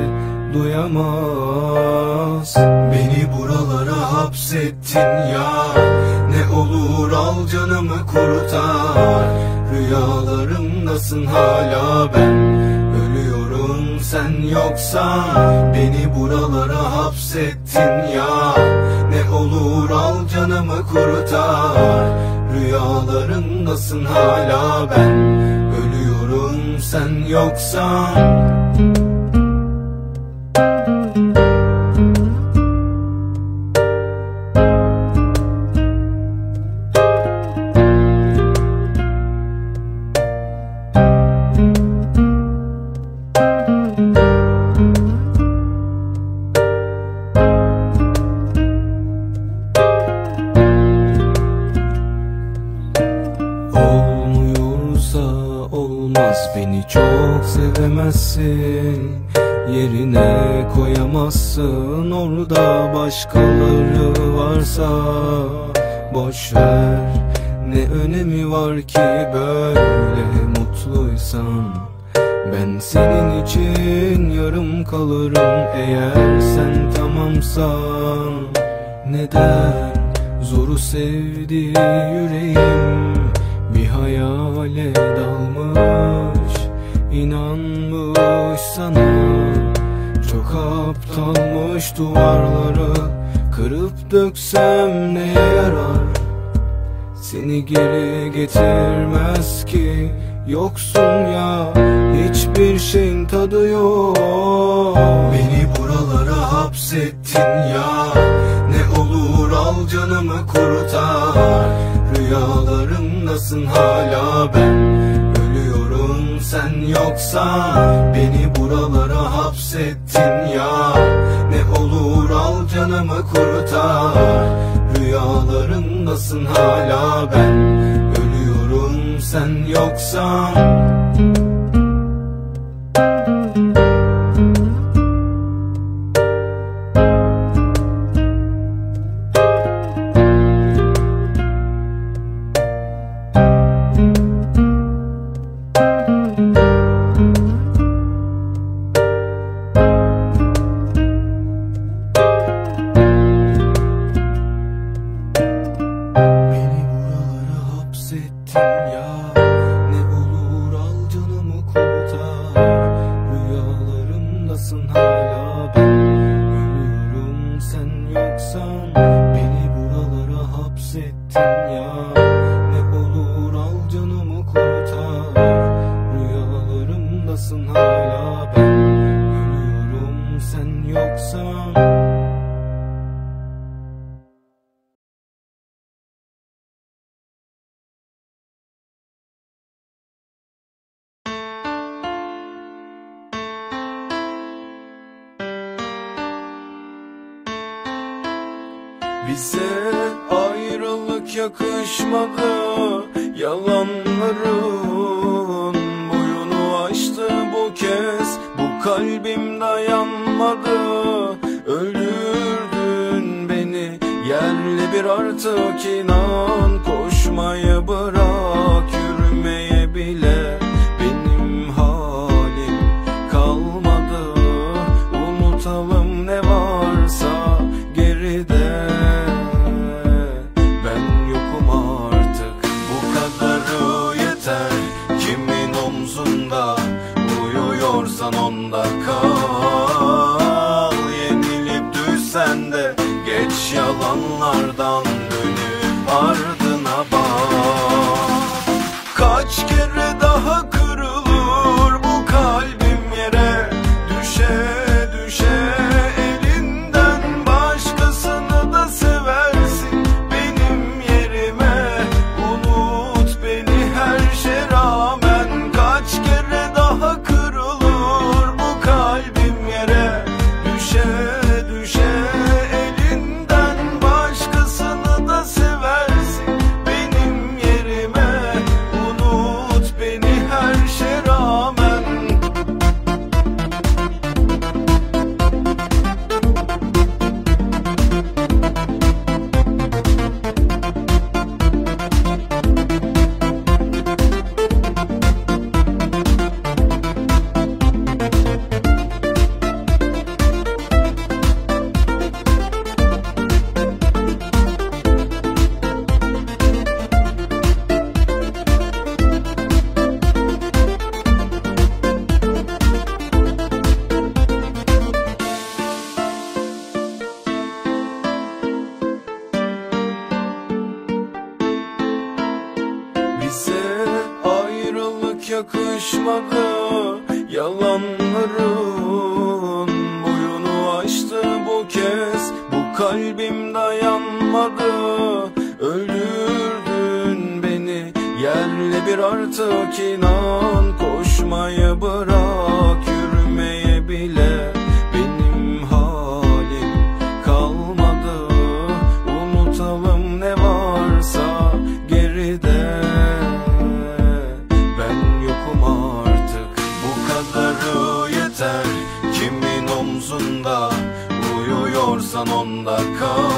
duyamaz. Beni buralara hapsettin ya, ne olur al canımı kurtar. Rüyalarımdasın hala ben, ölüyorum sen yoksan. Beni buralara hapsettin ya, ne olur al canımı kurtar. Rüyalarımdasın hala ben, ölüyorum sen yoksan. çok sevemezsin, yerine koyamazsın. Orada başkaları varsa boşver, ne önemi var ki böyle mutluysan. Ben senin için yarım kalırım eğer sen tamamsan. Neden zoru sevdi yüreğim, bir hayale dalmış, inanmış sana. Çok aptalmış, duvarları kırıp döksem neye yarar? Seni geri getirmez ki, yoksun ya, hiçbir şeyin tadı yok. Beni buralara hapsettin ya, ne olur al canımı kurtar. Rüyalarımdasın hala, ben ölüyorum sen yoksan. Beni buralara hapsettin ya, ne olur al canımı kurtar. Rüyalarımdasın hala, ben ölüyorum sen yoksan. Bize ayrılık yakışmadı, yalanların boyunu aştı bu kez. Bu kalbim dayanmadı, öldürdün beni yerle bir, artık inan. Koşmayı bırak, yürümeye bile benim halim kalmadı. Unutalım ne varsa geride, ben yokum artık, bu kadarı yeter. Kimin omzunda uyuyorsan onda kal. Yenilip düşsen de geç, yalanlardan dönüp ardına bak. Kaç kere daha kırılır bu kalbim yere, düşe düşe elinden başkasını da seversin benim yerime. Unut beni her şeye rağmen, kaç kere daha kırılır bu kalbim yere, düşe düşe elinden başkasını da seversin benim yerime. Unut beni her şeye rağmen. Bize ayrılık yakışmadı, yalanların boyunu aştı bu kez. Bu kalbim dayanmadı, öldürdün beni yerle bir, artık inan. Koşmayı bırak, yürümeye bile benim halim kalmadı. Unutalım ne varsa geride, ben yokum artık, bu omzunda, uyuyorsan onda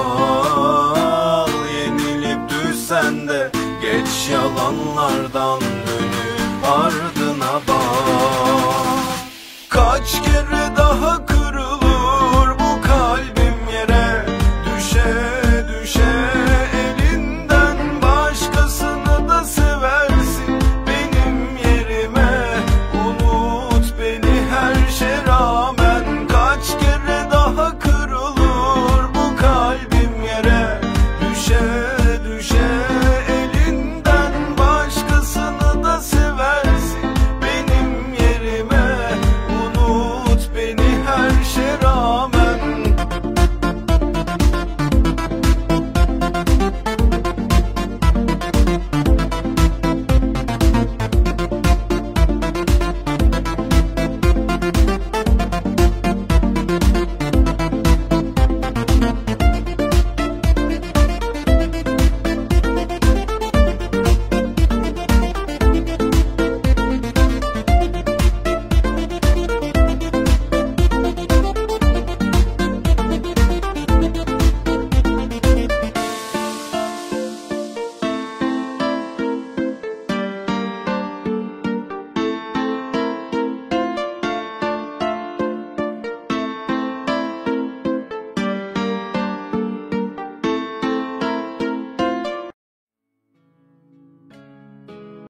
kal. Yenilip düşsen de geç yalanlardan